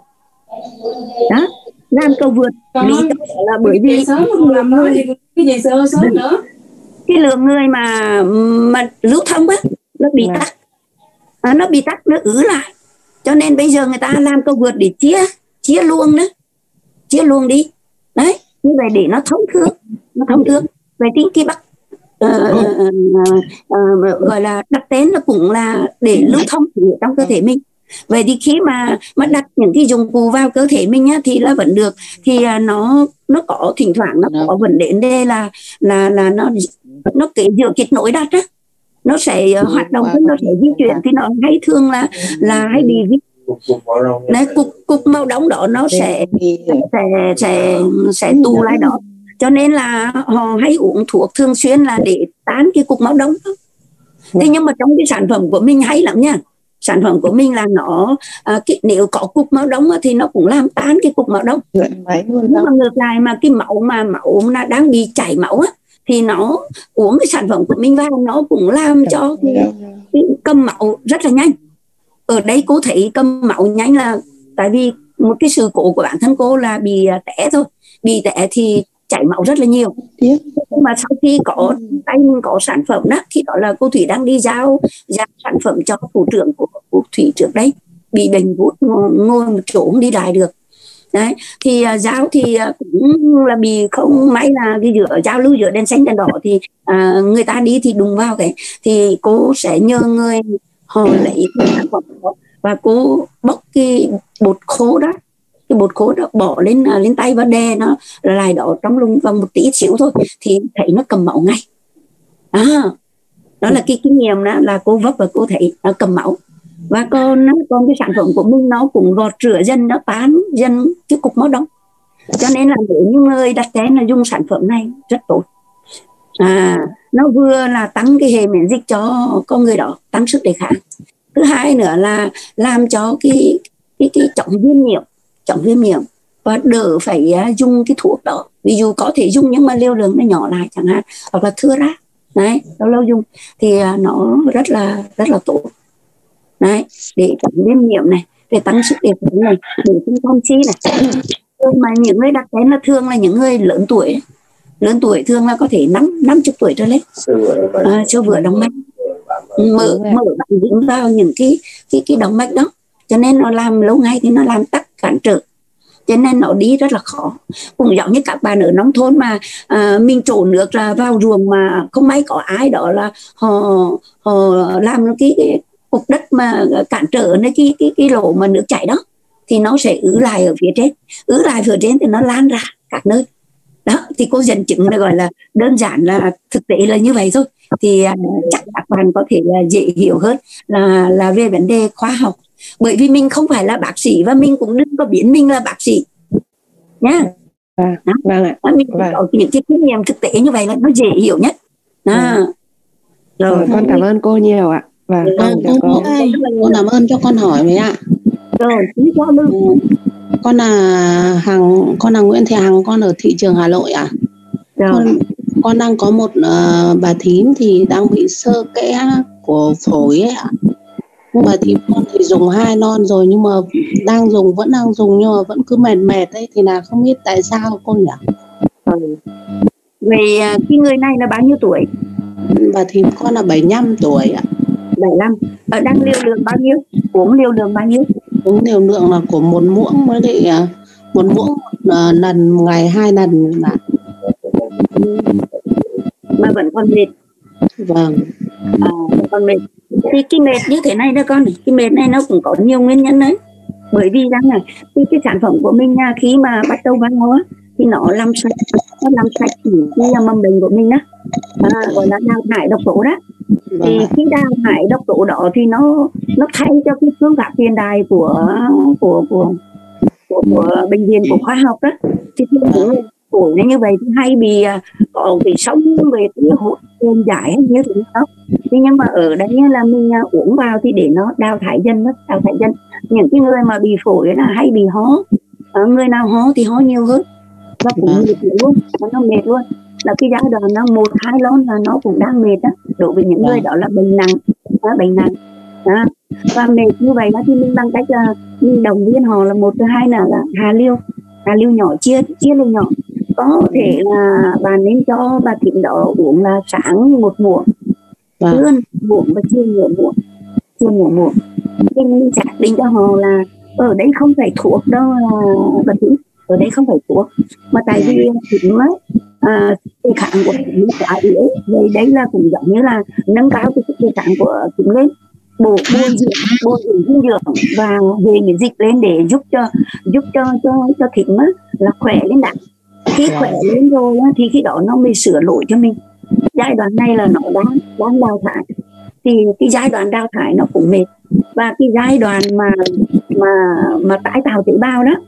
đó làm cầu vượt lý do là bởi vì làm nói cái gì sớm sớm nữa, cái lượng người mà mà lưu thông á nó bị tắc, à, nó bị tắc, nó ứ lại, cho nên bây giờ người ta làm cầu vượt để chia chia luồng nữa, chia luồng đi, đấy, như vậy để nó thông thương, nó thông thương. Vậy thì cái bắt uh, uh, uh, gọi là đặt tên nó cũng là để lưu thông trong cơ thể mình. Vậy thì khi mà mà đặt những cái dụng cụ vào cơ thể mình á, thì là vẫn được, thì uh, nó nó có thỉnh thoảng nó có vấn đề là là là nó nó cái giữa kết nối đặt á, nó sẽ uh, hoạt động, nó sẽ di chuyển, thì nó hay thường là là hay bị đấy, cục cục màu đóng đó nó sẽ sẽ sẽ sẽ tụ lại đó, cho nên là họ hay uống thuốc thường xuyên là để tán cái cục máu đông đó. Thế nhưng mà trong cái sản phẩm của mình hay lắm nha, sản phẩm của mình là nó à, cái, nếu có cục máu đông thì nó cũng làm tán cái cục máu đông. Nhưng mà ngược lại mà cái máu mà máu là đang bị chảy máu á, thì nó uống cái sản phẩm của mình vào nó cũng làm cho cái, cái cầm máu rất là nhanh. Ở đây cô thấy cầm máu nhanh là tại vì một cái sự cố của bản thân cô là bị té thôi, bị té thì chảy máu rất là nhiều. Nhưng mà sau khi có tay mình có sản phẩm đó, thì đó là cô Thủy đang đi giao giao sản phẩm cho thủ trưởng của cô Thủy trước đấy, bị bệnh gút, ngồi một chỗ không đi lại được. Đấy, thì uh, giao thì uh, cũng là bị không may là cái giữa giao lưu giữa đèn xanh đèn đỏ thì uh, người ta đi thì đụng vào cái, thì cô sẽ nhờ người họ lấy cái sản phẩm đó và cô bóc cái bột khô đó, cái bột khô đó bỏ lên uh, lên tay và đè nó lại đó trong lùng vòng một tí xíu thôi thì thấy nó cầm máu ngay. À, đó là cái kinh nghiệm đó là cô vấp và cô thấy nó cầm máu. Và còn, còn cái sản phẩm của mình nó cũng gọt rửa dần, nó tán dần cái cục máu đông. Cho nên là nếu như người đặt tên là dùng sản phẩm này rất tốt. À, nó vừa là tăng cái hệ miễn dịch cho con người đó, tăng sức đề kháng. Thứ hai nữa là làm cho cái cái cái trọng viêm nhiễm, trọng viêm nhiễm. và đỡ phải uh, dùng cái thuốc đó. Ví dụ có thể dùng nhưng mà liều lượng nó nhỏ lại chẳng hạn, hoặc là thưa ra đấy, lâu lâu dùng thì uh, nó rất là rất là tốt đấy, để tránh viêm nhiễm này, để tăng sức đề kháng này, để sinh canxi này. Mà những người đặt tên là thường là những người lớn tuổi, lớn tuổi thường là có thể năm năm chục tuổi trở lên, à, cho vừa động mạch mở mở bạn dính vào những cái cái cái động mạch đó, cho nên nó làm lâu ngày thì nó làm tắc cản trở, cho nên nó đi rất là khó. Cũng giống như các bạn ở nông thôn mà à, mình trổ nước ra vào ruộng mà không may có ai đó là họ họ làm cái, cái cục đất mà cản trở nơi cái cái cái lỗ mà nước chảy đó, thì nó sẽ ứ lại ở phía trên, ứ lại phía trên thì nó lan ra các nơi đó. Thì cô dẫn chứng là gọi là đơn giản là thực tế là như vậy thôi. Thì uh, chắc các bạn có thể uh, dễ hiểu hơn là là về vấn đề khoa học, bởi vì mình không phải là bác sĩ và mình cũng đừng có biến mình là bác sĩ nhá. Vâng, vâng ạ. Mình vâng. có những cái kinh nghiệm thực tế như vậy là nó dễ hiểu nhất. À. Vâng. Rồi, rồi con cảm ơn cô nhiều ạ. Vâng, à, cô, cô ơi, cô cảm ơn cho con hỏi với ạ. Rồi, lý do luôn. Con là Hằng, con là Nguyễn Thị Hằng, con ở thị trường Hà Nội ạ. À? Con, con đang có một uh, bà thím thì đang bị xơ kẽ của phổi ấy ạ. Bà thím con thì dùng hai lon rồi nhưng mà đang dùng vẫn đang dùng nhưng mà vẫn cứ mệt mệt ấy, thì là không biết tại sao cô nhỉ? Ừ. Về cái người này là bao nhiêu tuổi? Bà thím con là bảy mươi lăm tuổi ạ. bảy mươi lăm. Ở đang liều lượng bao nhiêu? Uống liều lượng bao nhiêu? Uống liều lượng là của một muỗng với lại một muỗng một lần ngày hai lần mà. Mà vẫn còn mệt. Vâng. À, còn mệt. Thì cái mệt như thế này đó con, cái mệt này nó cũng có nhiều nguyên nhân đấy. Bởi vì rằng là cái, cái sản phẩm của mình khi mà bắt đầu vào á thì nó làm sạch, nó làm sạch những cái mầm bệnh của mình đó, à, gọi là đào thải độc tố đó. Thì khi đào thải độc tố đó thì nó nó thay cho cái phương pháp hiện đại của của của của, của bệnh viện, của khoa học đó. Thì những người phổi nó như vậy thì hay bị có cái sống về cái hụt đơn giải như thế đó. Thế nhưng mà ở đây là mình uống vào thì để nó đào thải dần, nó đào thải dần. Những cái người mà bị phổi là hay bị ho, người nào ho thì ho nhiều hơn và cũng mệt luôn, nó mệt luôn. Là cái giai đoạn nó một hai lon là nó cũng đang mệt đó, đối với những người đó là bệnh nặng, đó, bệnh nặng đó. Và mệt như vậy đó thì mình bằng cách là mình động viên họ là một thứ hai là, là hà liều, hà liều nhỏ, chia chia liều nhỏ. Có thể là bạn nên cho bà thím đó uống là sáng một muỗng, trưa muỗng và chiều nửa muỗng, chiều nửa muỗng. Thì mình xác định cho họ là ở đây không phải thuốc đâu bà thím, ở đây không phải thuốc, mà tại vì thím á à, đề kháng của thím quá yếu, vậy đấy là cũng giống như là nâng cao cái sức đề kháng của thím lên, bổ bồi dưỡng bồi dưỡng dinh dưỡng và về miễn dịch lên để giúp cho giúp cho cho cho thím á là khỏe lên đã. Khi khỏe lên rồi á, thì khi đó nó mới sửa lỗi cho mình. Giai đoạn này là nó đang đang đào thải, thì cái giai đoạn đào thải nó cũng mệt, và cái giai đoạn mà mà mà tái tạo tế bào đó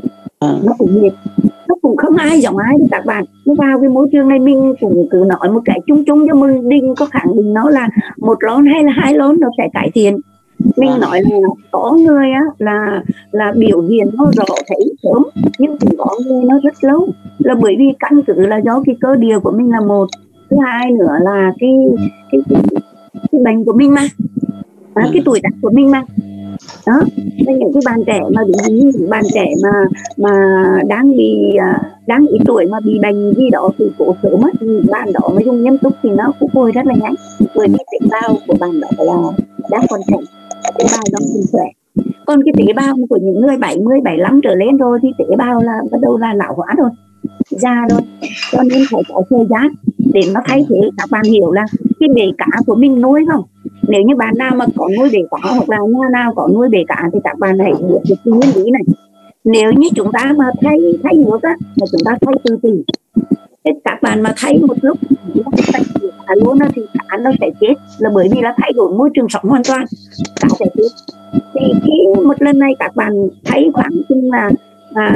nó cũng mệt, nó cũng không ai giống ai thì các bạn. Nó vào cái môi trường này mình cũng cứ nói một cái chung chung cho mình đừng có khẳng định nó là một lon hay là hai lon nó sẽ cải thiện. Mình nói là có người á là là biểu hiện nó rõ thấy sớm, nhưng cũng có người nó rất lâu, là bởi vì căn cứ là do cái cơ địa của mình là một, thứ hai nữa là cái cái cái, cái bệnh của mình mà, à, cái tuổi tác của mình mà đó. Nên những cái bạn trẻ mà bị những bạn trẻ mà mà đang bị đang ít tuổi mà bị bệnh gì đó thì cổ sớm á, thì bạn đó mà dùng nghiêm túc thì nó cũng hồi rất là nhanh, bởi vì tế bào của bạn đó là đang còn trẻ, tế bào đó không khỏe. Còn cái tế bào của những người bảy mươi, bảy mươi lăm trở lên rồi thì tế bào là bắt đầu là lão hóa rồi, già rồi, cho nên phải có thời gian để nó thay thế. Các bạn hiểu là cái bể cá của mình nuôi không? Nếu như bạn nào mà có nuôi bể cá hoặc là nhà nào có nuôi bể cá thì các bạn hãy biết được cái nguyên lý này. Nếu như chúng ta mà thay thay nước á, là chúng ta thay từ từ. Thế các bạn mà thay một lúc cá luôn á, thì cá nó sẽ chết, là bởi vì là thay đổi môi trường sống hoàn toàn, cá sẽ chết. Thì khi một lần này các bạn thay khoảng chừng là à,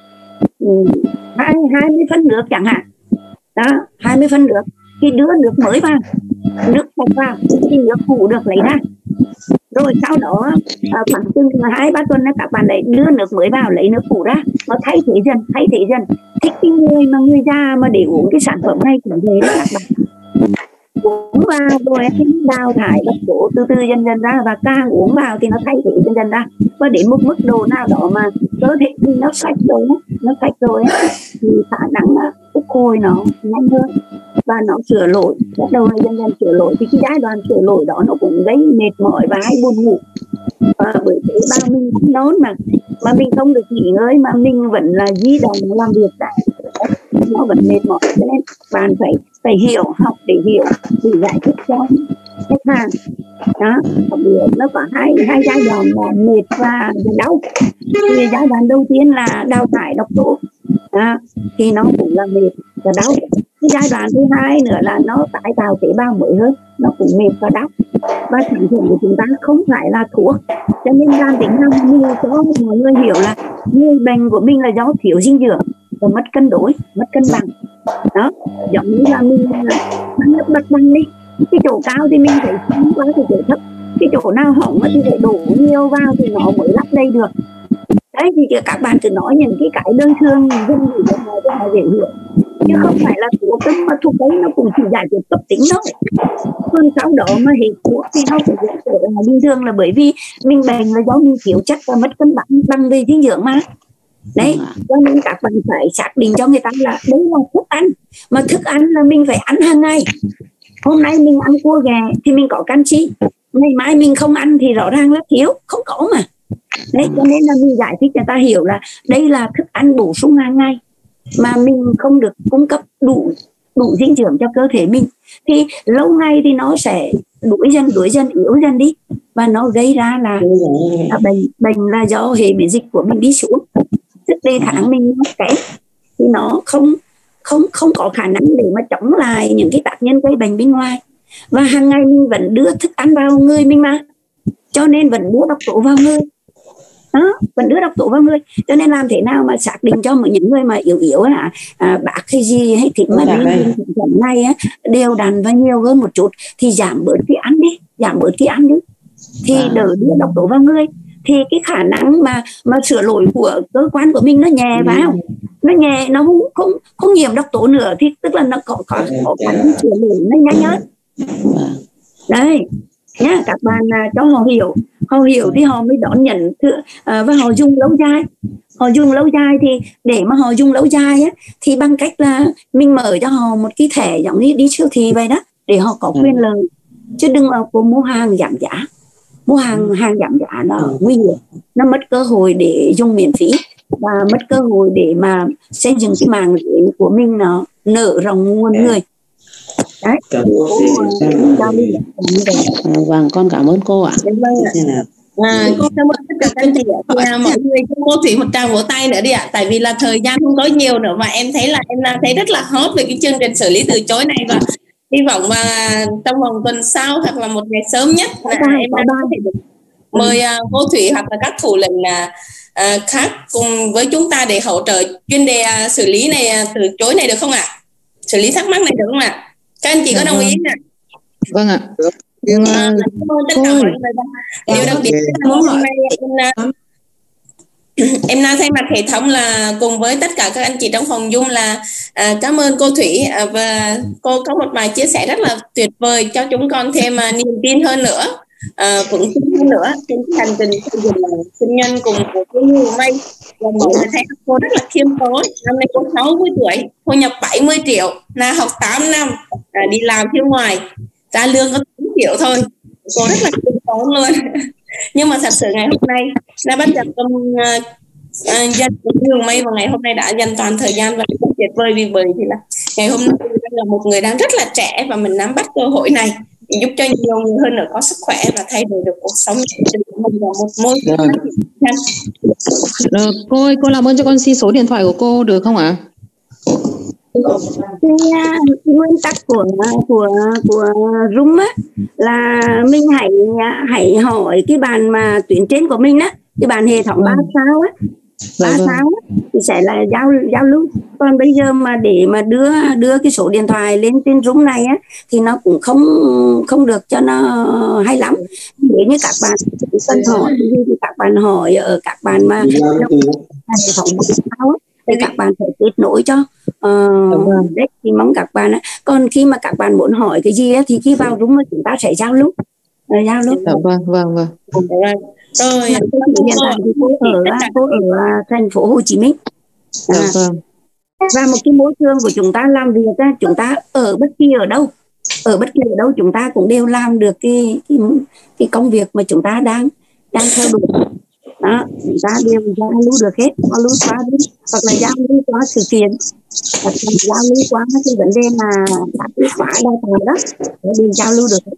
hai mươi phân nước chẳng hạn đó, hai mươi phân nước, khi đưa nước mới vào, nước sạch vào, thì nước cũ được lấy ra, Rồi sau đó à, khoảng chừng hai ba tuần các bạn lại đưa nước mới vào, lấy nước cũ ra, nó thay thế dần thay thế dần. Thích cái người mà người già mà để uống cái sản phẩm này cũng vậy đó các bạn, uống vào rồi đào thải độc tố từ từ dần dần ra, và càng uống vào thì nó thay thế dần dần ra, và đến một mức độ nào đó mà cơ thể thì nó sạch rồi nó sạch rồi thì khả năng là phục hồi nó nhanh hơn và nó sửa lỗi, bắt đầu dần dần sửa lỗi. Thì cái giai đoạn sửa lỗi đó nó cũng gây mệt mỏi và hay buồn ngủ, và bởi thế bao mình nón mà mà mình không được nghỉ ngơi mà mình vẫn là di động làm việc đã, nó vẫn mệt mỏi. Cho nên bạn phải phải hiểu, học để hiểu để giải thích cho khách hàng đó. Nó có hai hai giai đoạn là mệt và đau. Thì giai đoạn đầu tiên là đào thải độc tố đó, thì nó cũng là mệt và đau. Cái giai đoạn thứ hai nữa là nó tái tạo tế bào mới hơn, nó cũng mệt và đau. Và sản phẩm của chúng ta không phải là thuốc, cho nên làm thế nào mình cho mọi người hiểu là người bệnh của mình là do thiếu dinh dưỡng và mất cân đối, mất cân bằng đó. Giống như là mình ăn đất bật bằng đi, cái chỗ cao thì mình phải xuống qua cái chỗ thấp, cái chỗ nào hỏng thì phải đổ nhiều vào thì nó mới lắp đây được. Đấy thì các bạn cứ nói những cái cái đơn thương dân gì cho nó cho nó dễ hiểu, chứ không phải là thuốc đấy, mà thuốc đấy nó cũng chỉ giải quyết cấp tính thôi. Còn sau đó mà hết thuốc thì nó cũng dễ trở là bình thường, là bởi vì mình bệnh là do mình thiếu chất và mất cân bằng bằng về dinh dưỡng mà. Đấy, cho nên các bạn phải xác định cho người ta là đấy là thức ăn, mà thức ăn là mình phải ăn hàng ngày. Hôm nay mình ăn cua ghẹ thì mình có canxi, ngày mai mình không ăn thì rõ ràng là thiếu, không có mà. Đấy, cho nên là mình giải thích cho ta hiểu là đây là thức ăn bổ sung hàng ngày mà mình không được cung cấp đủ đủ dinh dưỡng cho cơ thể mình, thì lâu ngày thì nó sẽ đuổi dần đuổi dần yếu dần đi, và nó gây ra là, là bệnh bệnh là do hệ miễn dịch của mình đi xuống, sức đề kháng mình nó kém, thì nó không không không có khả năng để mà chống lại những cái tác nhân gây bệnh bên ngoài. Và hàng ngày mình vẫn đưa thức ăn vào người mình mà, cho nên vẫn đưa độc tố vào người đó, vẫn đưa độc tố vào người. Cho nên làm thế nào mà xác định cho những người mà yếu yếu là à, bác hay gì hay thịt mà đi này á, đều đặn và nhiều hơn một chút thì giảm bớt cái ăn đi, giảm bớt cái ăn đi thì đỡ đưa độc tố vào người, thì cái khả năng mà mà sửa lỗi của cơ quan của mình nó nhẹ vào, nó nhẹ, nó không không không nhiễm độc tố nữa, thì tức là nó có có có khả năng sửa lỗi nó nhanh hơn. Đấy nhá, các bạn à, cho họ hiểu, họ hiểu thì họ mới đón nhận thưa, à, và họ dùng lâu dài. Họ dùng lâu dài thì để mà họ dùng lâu dài á, thì bằng cách là mình mở cho họ một cái thẻ giống như đi siêu thị vậy đó, để họ có quyền lợi, chứ đừng có mua hàng giảm giá. Mua hàng hàng giảm giá nó nguy hiểm, nó mất cơ hội để dùng miễn phí và mất cơ hội để mà xây dựng cái mạng lưới của mình nó nở rộng nguồn người. Đấy. Vâng, con cảm ơn cô ạ. À, cô cảm ơn tất cả các anh chị ạ. À, mọi người cho cô Thủy một tràng vỗ tay nữa đi ạ, tại vì là thời gian không có nhiều nữa, và em thấy là em thấy rất là hot về cái chương trình xử lý từ chối này, và hy vọng mà trong vòng tuần sau hoặc là một ngày sớm nhất là em đã có thể được mời uh, cô Thủy hoặc là các thủ lĩnh uh, khác cùng với chúng ta để hỗ trợ chuyên đề uh, xử lý này, uh, từ chối này được không ạ? Xử lý thắc mắc này được không ạ? Các anh chị có đồng ý nè? Vâng ạ. Cảm ơn tất cả mọi người. Điều đặc biệt là hôm nay em, em na thay mặt hệ thống là cùng với tất cả các anh chị trong phòng Zoom là à, cảm ơn cô Thủy, à, và cô có một bài chia sẻ rất là tuyệt vời cho chúng con thêm à, niềm tin hơn nữa, à, vững tin hơn nữa trên hành trình xây dựng kinh nhân cùng với nhiều mây. Và mọi người thấy cô rất là khiêm tốn. Năm nay cô sáu mươi tuổi, thu nhập bảy mươi triệu, là học tám năm, à, đi làm phía ngoài, ra lương có tám triệu thôi. Cô rất là khiêm tốn luôn. Nhưng mà thật sự ngày hôm nay là bắt gặp công uh, uh, dân đường mây, và ngày hôm nay đã dành toàn thời gian và rất tuyệt vời, vì bởi thì là ngày hôm nay là một người đang rất là trẻ và mình nắm bắt cơ hội này giúp cho nhiều người hơn nữa có sức khỏe và thay đổi được cuộc sống của mình vào một môi trường. Rồi, cô ơi, cô làm ơn cho con xin số điện thoại của cô được không ạ? Cái uh, nguyên tắc của của của Zoom á là mình hãy hãy hỏi cái bàn mà tuyến trên của mình á, cái bàn hệ thống ba sao á, ba vâng. sao thì sẽ là giao giao lưu. Còn bây giờ mà để mà đưa đưa cái số điện thoại lên trên Zoom này á thì nó cũng không không được cho nó hay lắm. Nếu như các bạn cần hỏi thì các bạn hỏi ở các bạn mà hệ thống sao thì các bạn phải kết nối cho uh, đấy, thì mong các bạn á. Còn khi mà các bạn muốn hỏi cái gì á thì khi vào Zoom chúng ta sẽ giao lưu uh, giao lưu. Dạ, vâng vâng vâng. Rồi Hiện tại thì cô ở cô ở thành phố Hồ Chí Minh. Dạ, vâng. Và một cái môi trường của chúng ta làm việc á, chúng ta ở bất kỳ ở đâu ở bất kỳ ở đâu chúng ta cũng đều làm được cái cái, cái công việc mà chúng ta đang đang theo đuổi. Đó, chúng ta đều giao lưu được hết, giao lưu qua đi hoặc là giao lưu qua sự kiện, hoặc là giao lưu qua cái vấn đề mà các cái khóa đào tạo đó đều giao lưu được hết.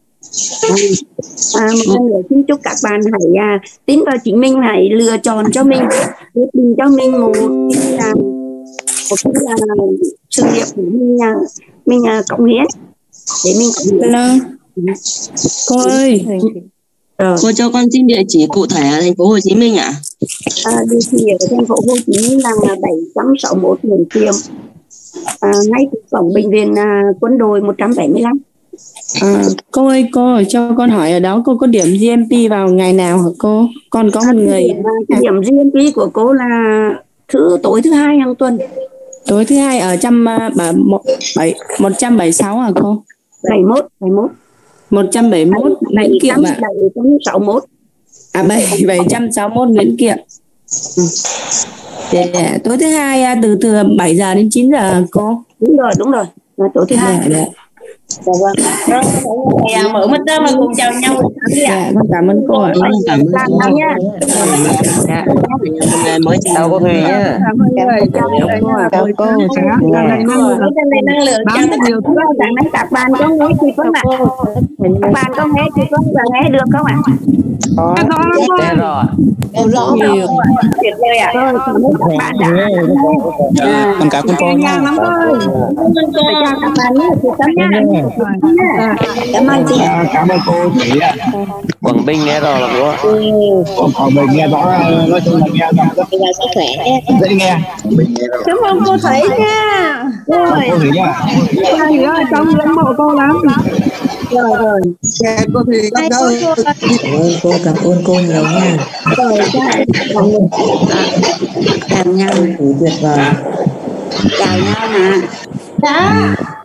À, một lần nữa xin chúc các bạn hãy à, tin vào chính mình, hãy lựa chọn cho mình, quyết định cho mình một cái là một cái là sự nghiệp của mình à, mình à, cống hiến để mình cống hiến. Hello. Cô ơi, Rồi. cô cho con xin địa chỉ cụ thể ở thành phố Hồ Chí Minh ạ? À, địa chỉ ở thành phố Hồ Chí Minh là bảy trăm sáu mươi mốt Nguyễn Xiêm, à, ngay từ cổng bệnh viện à, quân đội một trăm bảy mươi lăm. À, cô ơi, cô cho con hỏi ở đó cô có điểm giê em pê vào ngày nào hả cô? Con có một người điểm, cái điểm giê em pê của cô là thứ tối thứ hai hàng tuần. tối thứ hai ở trăm bảy một trăm bảy mươi sáu hả cô? bảy mốt bảy mốt một trăm bảy mươi mốt Nguyễn Kiệm ạ. bảy trăm sáu mươi mốt. À bảy bảy trăm sáu mươi mốt Nguyễn Kiệm. Ừ. Để, tối thứ hai từ từ bảy giờ đến chín giờ cô. Đúng rồi, đúng rồi. Là tối thứ hai. Dạ, dạ. Dạ vâng. Rồi, thầy à, mở mic ra và cùng chào nhau. Dạ, con cảm ơn cô ạ. Cảm ơn cô nha. Dạ. Mới chào cô Thùy nhá. Cảm ơn người. Chào cô ạ. Chào cô. Cái này năng lượng cho tất nhiều thứ. Sáng nay các bạn có nghe chị không ạ? Các bạn có nghe chị không và nghe được không ạ? Có. Nghe rồi. Rõ nhiều. Tuyệt vời ạ. Rồi, cảm ơn các bạn đã nghe. Con cảm ơn cô nha. Cảm ơn cô. Chào các bạn nhé. Chị Tâm nha. Cảm ơn chị. Cảm ơn cô Thủy ạ. Quảng Bình nghe rồi là cô. Quảng Bình nghe rõ, nói chung là nghe rõ rất Sức khỏe. dễ nghe. Cảm ơn cô Thủy nha. Rồi. Cô Thủy nha. Thầy ơi, con ngưỡng mộ cô lắm. Rồi rồi. Cô Thủy cảm ơn. Cô cảm ơn cô nhiều nha. Rồi, chào nhau. Tuyệt vời. Chào nhau mà. Đã.